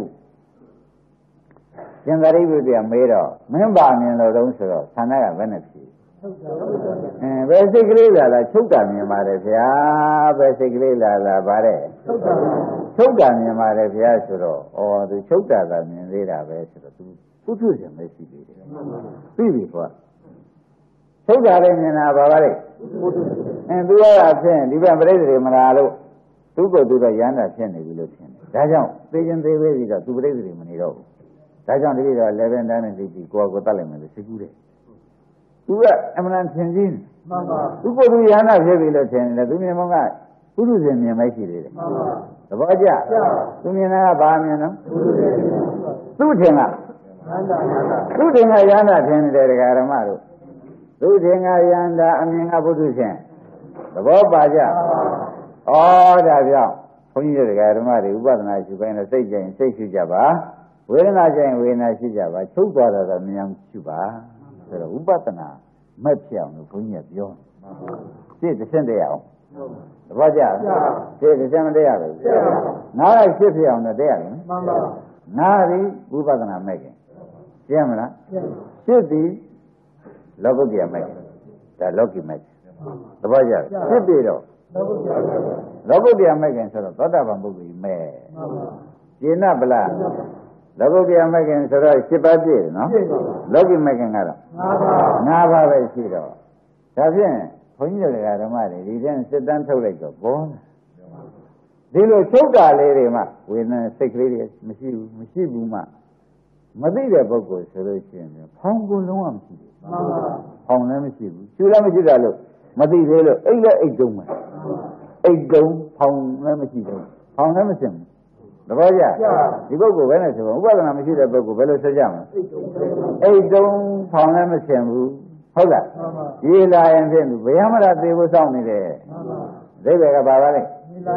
ရှင်သာရိပုတ္တရာမေးတော့မင်းပါမြင်လို့တုံးဆိုတော့ဌာနကဘယ်နဲ့ဖြေအင်းဘယ်စိတ်ကလေးလာလားချုပ်တာမြင်ပါတယ်ဗျာဘယ်စိတ်ကလေးလာလားဗါတဲ့ချုပ်တာမြင်ပါတယ်ဗျာဆိုတော့ဩသူချုပ်တာသာမြင်သေးတာပဲဆိုတော့သူပုထုဇဉ်ပဲရှိသေးတယ်ပြီးပြီကွာချုပ်တာလည်းမြင်တာပါပါလေအင်းသူကဖြစ်ဒီဘက်ပြိဿတွေမလားလို့သူ့ကိုယ်သူတော့ရဟန္တာဖြစ်နေပြီလို့ထင်တယ်ဒါကြောင့်သိချင်းသေးသေးပြီးတော့သူပြိဿတွေမနေတော့ဘူးဒါကြောင့်တတိတော့လည်းပဲတန်းနဲ့သိပြီးကိုယ်ကိုတတ်လိုက်မယ်လို့သိကူးတယ်သူကအမှန်ထင်ကြီးမှန်ပါသူကိုယ်သူရဟနာဖြစ်ပြီလို့ထင်တယ်သူမြင်မောကပုထုဇဉ်မြင်မရှိသေးတယ်မှန်ပါသဘောကျသူမြင်တာကဘာမြင်တော့သူထင်ကသူထင်ကရဟနာထင်တယ်တရားဓမ္မတို့သူထင်ကရဟန္တာအမြင်ကပုထုဇဉ်သဘောပါကြဩဒါကြောင့်ဘုန်းကြီးတရားဓမ္မတွေဥပဒနာရှိပိုင်းနဲ့စိတ်ကြရင်စိတ်ရှိကြပါဝေဒနာကြရင်ဝေဒနာရှိကြပါချုပ်သွားတာတော့မြင်အောင်ရှိပါဆိုတော့ဥပဒနာမဲ့ဖြစ်အောင်လို့ဘုန်းကြီးကပြောတယ်ရှင်းတစ်ဆင့်တည်းအောင်သဘောကျလားရှင်းတစ်ဆင့်မတည်းရဘူးနားလိုက်ရှင်းဖြစ်အောင်တော့တည်းရတယ်မှန်ပါနားပြီးဥပဒနာမဲ့ခင်ရှင်းမလားရှင်းသည်လောကုတ္တရာမဲ့ခင်ဒါလောကီမဲ့သဘောကျလားရှင်းပြီးတော့လောကုတ္တရာမဲ့ခင်ဆိုတော့သောတာပန်ပုဂ္ဂိုလ်မဲ့ရှင်းနာပလားလောကုတ္တရာမဂ္ဂင်ဆိုတော့ရှစ်ပါးပြည့်တယ်နော်လောကီမဂ္ဂင်ကတော့ငါးပါးပဲရှိတော့ဒါဖြင့်ဘုန်းကြီးတွေကဓမ္မတွေဒီတဲ့စစ်တမ်းထုတ်လိုက်တော့ဘောဒီလိုချုပ်တာလေးတွေမှဝေဒနာစိတ်ကလေးတွေမရှိဘူးမရှိဘူးမှမသိတဲ့ပုဂ္ဂိုလ်ဆိုလို့ရှိရင်ဖောင်းကိုလုံးဝမရှိဘူးဖောင်းလည်းမရှိဘူးကျူလည်းမရှိတာလို့မသိသေးလို့အိတ်လည်းအိတ်တုံးမယ်အိတ်တုံးဖောင်းလည်းမရှိဘူးဖောင်းလည်းမရှိဘူးသဘောကျဒီပုဂ္ဂိုလ်ပဲနဲ့ဆိုတော့ဥပဒနာမရှိတဲ့ပုဂ္ဂိုလ်ဘယ်လိုဆက်ကြမလဲအိတ်တုံးဖောင်းလည်းမဆင်ဘူးဟုတ်လားဒီလာရင်ဖြင့်ဘယ်မှမလားသေဖို့စောင့်နေတယ်ဒိဗ္ဗေကပါပါလိမ့်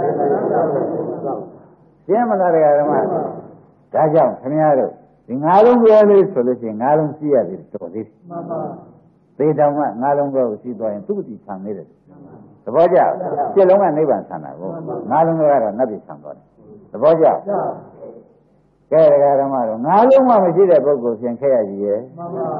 ရှင်းမလားတရားဓမ္မဒါကြောင့်ခင်ဗျားတို့ဒီငါးလုံးပြောလေးဆိုလို့ရှိရင်ငါးလုံးရှိရတယ်တော်သေးမှန်ပါသေတောင်ကငါးလုံးပြောရှိသွားရင်သူ့တိဆံနေတယ်သဘောကျရှစ်လုံးကနိဗ္ဗာန်ဆံတာကိုငါးလုံးကတော့နတ်ပြည်ဆံသွားတယ်သဘောကျကဲတရားဓမ္မတော့ငါးလုံးမှမရှိတဲ့ပုဂ္ဂိုလ်ဖြင့်ခဲ့ရကြီးရဲ့မှန်ပါ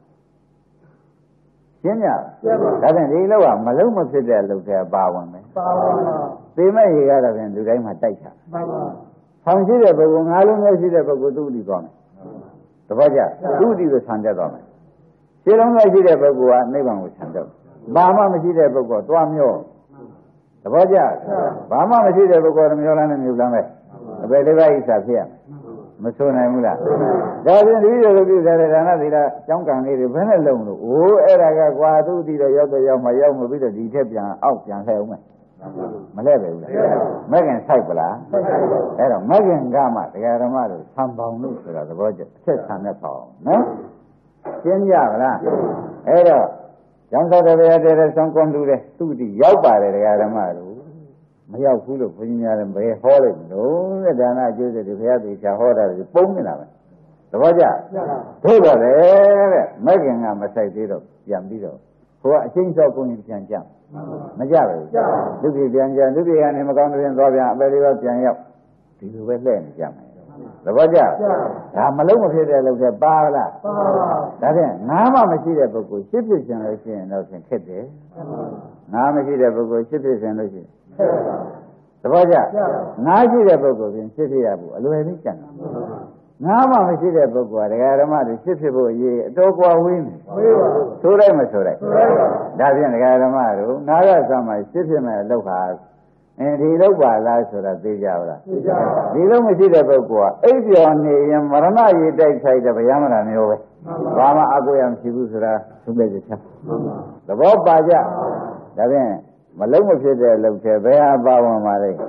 ရှင်းကြဒါဖြင့်ဒီလောကမလုံးမဖြစ်တဲ့အလုပ်တွေပါဝင်မယ်ပါဝင်ပါသိမဲ့ရေကတော့ဖြင့်လူတိုင်းမှာတိုက်တာမှန်ပါဆောင်းရှိတဲ့ပုဂ္ဂိုလ်ငါးလုံးပဲရှိတဲ့ပုဂ္ဂိုလ်သူ့တိသွားမယ်သဘောကျသူ့တိကိုဆံတက်သွားမယ်ရှင်းလုံးပဲရှိတဲ့ပုဂ္ဂိုလ်ကနိဗ္ဗာန်ကိုဆံတက်ဘာမှမရှိတဲ့ပုဂ္ဂိုလ်သွားမျောသဘောကျဘာမှမရှိတဲ့ပုဂ္ဂိုလ်ကမျောလန်းနဲ့မြုပ်လန်းပဲအပေတစ်ပါးဣစ္ဆာဖြစ်ရမဆိုနိုင်ဘူးလားဒါဖြင့်ဒီလိုလိုပြုတဲ့ဒါနသီလကျောင်းကံလေးတွေဘယ်နဲ့လုံးလို့အိုးအဲ့ဒါကကွာသူ့တည်တော့ရောက်တော့ရောက်မှရောက်မှပြီးတော့ဒီထက်ပြန်အောက်ပြန်လှည့်အောင်မယ်မလှည့်ပဲဘူးလားမဂ္ဂင်ဆိုင်ပလားအဲ့တော့မဂ္ဂင်ကမှတရားဓမ္မတို့ဆံပေါင်လို့ဆိုတာသဘောကျအချက်ဆံနဲ့ပေါ့နော်ရှင်းကြပါလားအဲ့တော့ကျောင်းတော်တဲ့ရတဲ့ဆောင်းကွန်တူတဲ့သူ့တည်ရောက်ပါတယ်တရားဓမ္မတို့မရောက်ဘူးလို့ဘုန်းကြီးများလည်းဘယ်ဟောလိုက်မလို့တဲ့ဒါနအကျိုးတွေဘုရားသေချာဟောတာတွေပုံနေတာပဲသဘောကျသိတော့လေတဲ့မဂ္ဂင်ကမဆိုင်သေးတော့ပြန်ပြီးတော့ဟိုကအချင်းစောကုန်ရင်ပြန်ကြမကြဘူးဒုက္ခပြန်ကြဒုက္ခကနေမကောင်းတဲ့ရင်သွားပြန်အပယ်လေးပါပြန်ရောက်ဒီလိုပဲလှည့်နေကြမယ်သဘောကျဒါမလုံးမဖြစ်တဲ့လောက်တဲ့ပါလားပါပါဒါဖြင့်ငါးမှမရှိတဲ့ပုဂ္ဂိုလ်ရှစ်ဖြစ်ရှင်လို့ရှိရင်တော့ဖြင့်ခက်တယ်ငါးမရှိတဲ့ပုဂ္ဂိုလ်ရှစ်ဖြစ်ရှင်လို့ရှိရင်သဘောကျငါးရှိတဲ့ပုဂ္ဂိုလ်ဖြင့်ရှစ်ဖြစ်ရဖို့အလွယ်လေးကျန်တယ်ငါးမှမရှိတဲ့ပုဂ္ဂိုလ်ကဒကာဓမ္မတွေရှစ်ဖြစ်ဖို့အရေးအတော်ကွာဝေးနေဆိုလိုက်မဆိုလိုက်ဒါဖြင့်ဒကာဓမ္မတို့ငါးရသမှာရှစ်ဖြစ်မဲ့အလုပ်ဟာအဲဒီလောက်ပါလားဆိုတာသိကြပါလားသိကြပါဘူးဒီလောက်မရှိတဲ့ပုဂ္ဂိုလ်ကအိပ်ပျော်နေရင်မရဏရည်တိုက်ခိုက်တဲ့ဗျာမရာမျိုးပဲဘာမှအကူရမရှိဘူးဆိုတာသုံးတဲ့ချက်သဘောပါကြဒါဖြင့်မလုံးမဖြစ်တဲ့လောက်တဲ့ဘယ်ဟာပါဝင်ပါလဲ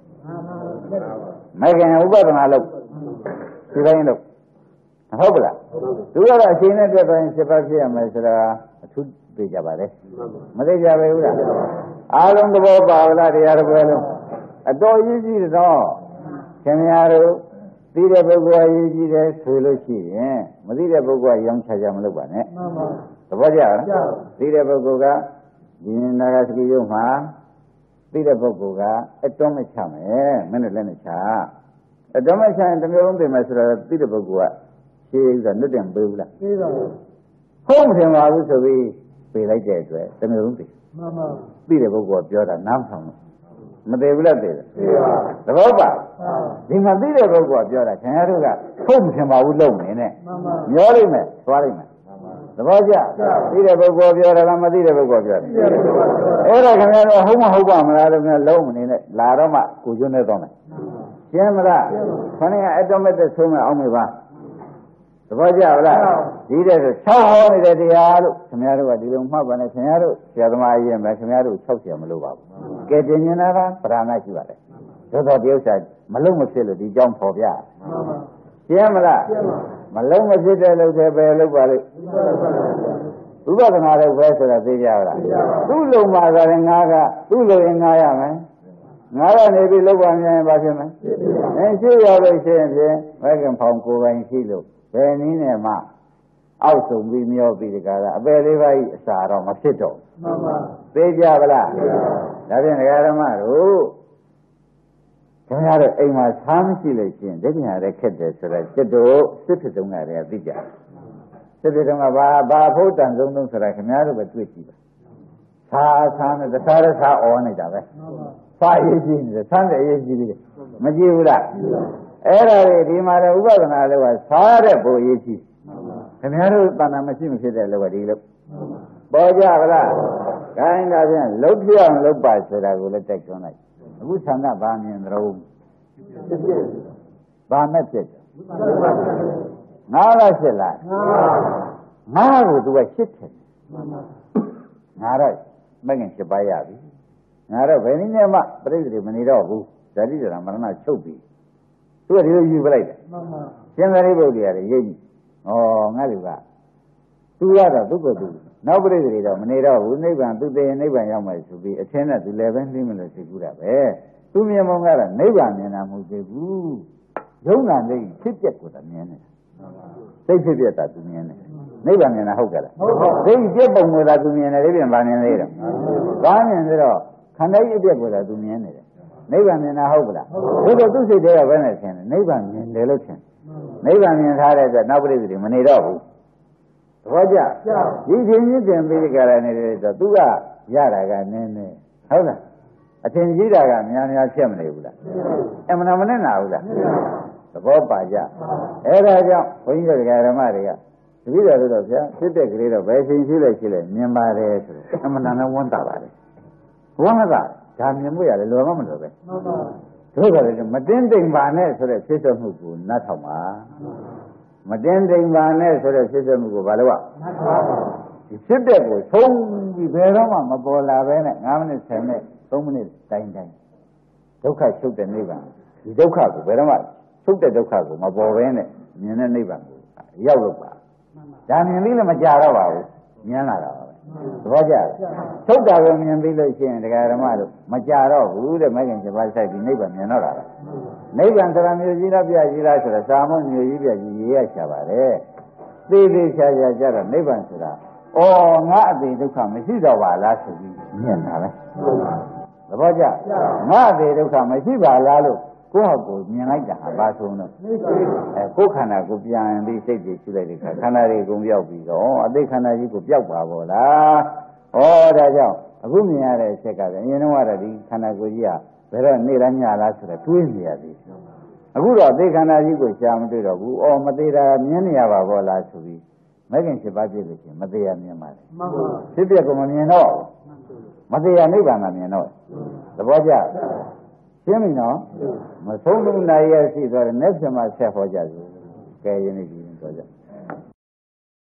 မခင်ဥပဒနာလောက်ဒီတိုင်းလို့ဟုတ်ပလားသူကတော့အချိန်နဲ့တက်တိုင်းစစ်ပတ်ဖြစ်ရမယ်ဆိုတာအထူးသိကြပါလေမသိကြပဲဘူးလားအားလုံးသဘောပါလားတရားတော်ပဲလုံးအတော်ရည်ကြည့်တော့ခင်ဗျားတို့သိတဲ့ပုဂ္ဂိုလ်ရည်ကြည့်တယ်ဆိုလို့ရှိရင်မသိတဲ့ပုဂ္ဂိုလ်ကရောင်းချကြမလုပ်ပါနဲ့မှန်ပါသဘောကျလားသိတဲ့ပုဂ္ဂိုလ်ကဒီနာဂစကိယုံမှာသိတဲ့ပုဂ္ဂိုလ်ကအတော်မချမယ်မင်းတို့လည်းမချအတော်မချရင်တမျိုးလုံးသိမယ်ဆိုတော့သိတဲ့ပုဂ္ဂိုလ်ကရှင်းဥစ္စာလွတ်တယ်မပေးဘူးလားပေးပါဘူးဟုတ်မထင်ပါဘူးဆိုပြီးပေးလိုက်တဲ့အတွက်တမျိုးလုံးသိမှန်ပါသိတဲ့ပုဂ္ဂိုလ်ကပြောတာနားမဆောင်ဘူးမသိဘူးလားသိတယ်သိပါသဘောပါဒီမှာသိတဲ့ပုဂ္ဂိုလ်ကပြောတာခင်ဗျားတို့ကဟုတ်မထင်ပါဘူးလုံနေနဲ့မှန်ပါမျောလိုက်မယ်သွားလိုက်မယ်သဘောကျသိတဲ့ပုဂ္ဂိုလ်ပြောတာလားမသိတဲ့ပုဂ္ဂိုလ်ပြောတယ်အဲ့ဒါခင်ဗျားတို့ဟုတ်မဟုတ်ပါမလားလို့များလုံးမနေနဲ့လာတော့မှကိုကျွန်းနေတော့မယ်ရှင်းမလားခဏကအတ္တမတ်တဲ့ဆုံးမအောင်မေပါသဘောကျလားဒီတဲ့ဆို၆ဟောနေတဲ့တရားလို့ခင်ဗျားတို့ကဒီလိုမှတ်ပါနဲ့ခင်ဗျားတို့ဆရာသမားကြီးရင်ပဲခင်ဗျားတို့၆ဆရာမလို့ပါဘူးကဲတင်နေတာကပဓာနာရှိပါတယ်သို့တော်တရုပ်စာမလုံးမဖြစ်လို့ဒီကြောင်းပေါ်ပြရှင်းမလားမလုံးမဖြစ်တဲ့လို့ပဲပဲလို့ပါလို့ဥပဒနာတော့ပဲဆိုတာသိကြလားသူ့လုံမှာဆိုရင်ငါကသူ့လုံရင်ငါရမယ်ငါကနေပြီးလောက်ပါမြန်ရင်ဘာဖြစ်မလဲအဲရှိရလို့ရှိရင်ဖြင့်ဘယ်ကံဖောင်ကိုယ်ပိုင်ရှိလို့ဘယ်နည်းနဲ့မှအောက်ဆုံးပြီးမျောပြီးတကားကအပယ်လေးပါးကြီးအစာတော့မဖြစ်တော့မှန်ပါသိကြပါလားဒါဖြင့်ဒကာဓမ္မတို့ခင်ဗျားတို့အိမ်မှာဆားမရှိလို့ရှိရင်ဒိဋ္ဌိရတဲ့ခက်တယ်ဆိုတော့စစ်တို့စစ်ဖြစ်တုံးကတည်းကသိကြစစ်ဖြစ်တုံးကဘာဘာဖို့တန်ဆုံးဆုံးဆိုတာခင်ဗျားတို့ပဲတွေ့ကြည့်ပါဆားဆားနဲ့တခြားတခြားအော်နေတာပဲဆားရေးကြည့်နေတယ်ဆန်းတယ်ရေးကြည့်တယ်မကြည့်ဘူးလားအဲ့ဒါတွေဒီမှာလည်းဥပဒနာလောကစားတဲ့ပုံရေးကြည့်ခင်ဗျားတို့တဏ္ဍာမရှိမဖြစ်တဲ့လောကဒီလိုပေါ်ကြပါလားခိုင်းတာဖြင့်လှုပ်ပြအောင်လှုပ်ပါဆိုတာကိုလည်းတိုက်တွန်းလိုက်အခုဆန္ဒဘာမြင်သလုံးဘာနဲ့ဖြစ်တယ်ငါးလားဖြစ်လားငါးကိုသူကရှစ်တယ်ငါတော့မငင်ရှစ်ပါးရပြီငါတော့ဘယ်နည်းနဲ့မှပြိတ္တိမနေတော့ဘူးဇာတိတရမရဏချုပ်ပြီသူကဒီလိုယူပလိုက်တယ်မှန်ပါရှင်သာရိပုတ္တရာတွေရိပ်ပြီဩငါလူကသူရတော့သူ့ကိုယ်သူနောက်ပြိတ္တိတော့မနေတော့ဘူးနိဗ္ဗာန်သူသိရင်နိဗ္ဗာန်ရောက်မယ်ဆိုပြီးအထင်းနဲ့သူလည်းပဲနှိမ့်မလို့သိကူတာပဲသူမြင်မုံကတော့နိဗ္ဗာန်မြင်တာမဟုတ်သေးဘူးယုံနာနေဖြစ်ပျက်ကိုသာမြင်နေတာသိဖြစ်ပျက်တာသူမြင်တယ်နိဗ္ဗာန်မြင်တာဟုတ်ကြလားဟုတ်ပါဘူးသိပြက်ပုံကိုသာသူမြင်တယ်ဒီပြန်ဗာမြင်သေးတယ်ဗာမြင်သေးတော့ခန္ဓာကြီးအပြက်ကိုသာသူမြင်နေတယ်နိဗ္ဗာန်မြင်တာဟုတ်ပလားဘုရားသူစိတ်တွေကဘယ်နဲ့ထင်လဲနိဗ္ဗာန်မြင်တယ်လို့ထင်နိဗ္ဗာန်မြင်ထားတဲ့အတွက်နောက်ပြိတ္တိမနေတော့ဘူးသဘောကျဒီချင်းချင်းတင်ပြီးကြရနေတယ်ဆိုတော့သူကရတာကနည်းနည်းဟုတ်လားအထင်ကြီးတာကများများဖြစ်မနေဘူးလားအမှန်မနဲ့နာဘူးလားသဘောပါကြအဲဒါကြောင့်ဘုန်းကြီးတို့ဓမ္မတွေကတပည့်တော်တို့ဗျာဖြစ်တဲ့ကလေးတော့ဘယ်ချိန်ရှိလဲရှိလဲမြင်ပါတယ်ဆိုတော့အမှန်တန်နဲ့ဝန်တာပါတယ်ဝမ်းသာဒါမြင်မှုရတယ်လောမမလို့ပဲမှန်ပါတို့ကလည်းမတင်းတိမ်ပါနဲ့ဆိုတဲ့ဖြစ်သက်မှုကိုနတ်ထောက်ပါမတင်းတိမ်ပါနဲ့ဆိုတဲ့ဖြစ်သက်မှုကိုဘာလို့ကနတ်ထောက်ပါဒီဖြစ်တဲ့ကိုသုံးပြီးဘယ်တော့မှမပေါ်လာပဲနဲ့ငါးမိနစ်ဆယ်မိနစ်သုံးမိနစ်တိုင်းတိုင်းဒုက္ခချုပ်တဲ့နိဗ္ဗာန်ဒီဒုက္ခကိုဘယ်တော့မှချုပ်တဲ့ဒုက္ခကိုမပေါ်ပဲနဲ့မြင်တဲ့နိဗ္ဗာန်ကိုရောက်လို့ပါဒါမြင်ပြီးလည်းမကြတော့ပါဘူးမြင်လာတာပါပဲသဘောကျထုတ်တာကိုမြင်ပြီးလို့ရှိရင်တရားဓမ္မတို့မကြတော့ဘူးတဲ့မဲ့ခင်စပါးဆိုင်ပြီးနိဗ္ဗာန်မြင်တော့တာပဲနိဗ္ဗာန်ဆိုတာမျိုးကြီးလားပြကြီးလားဆိုတာသာမုံမျိုးကြီးပြကြီးရေးရရှာပါတယ်သေသေးချာချာကြတော့နိဗ္ဗာန်ဆိုတာဩငါအသေးဒုက္ခမရှိတော့ပါလားဆိုပြီးမြင်တာပဲသဘောကျငါအသေးဒုက္ခမရှိပါလားလို့ကိုယ့်ဟာကိုမြင်လိုက်တာဘာဆုံးတော့အဲကိုယ်ခန္ဓာကိုပြန်ပြီးစိတ်ကြီးရှိလိုက်တဲ့ခါခန္ဓာတွေအကုန်ပြောက်ပြီးတော့အသိခန္ဓာကြီးကိုပြောက်ပါဘောလားဩဒါကြောင့်အခုမြင်ရတဲ့အချက်ကပဲအရင်တော့ကတော့ဒီခန္ဓာကိုယ်ကြီးကဘယ်တော့နေလားညလားဆိုတော့တွေးနေရသေးတယ်အခုတော့အသိခန္ဓာကြီးကိုရှားမတွေ့တော့ဘူးဩမသေးတာမြင်နေရပါဘောလားဆိုပြီးမဂ္ဂင်၈ပါးပြည့်လို့ရှိရင်မသေးရမြင်ပါလေမှန်ပါဖြစ်ပြကိုမမြင်တော့မသေးရနိဗ္ဗာန်ကမြင်တော့သဘောကျရှင်းပြီနော်မဆုံးလို့နိုင်ရရှိသွားတယ်လက်ပြမဆက်ဟောကြပြီကဲယနေ့ဒီရင်တော့ကြ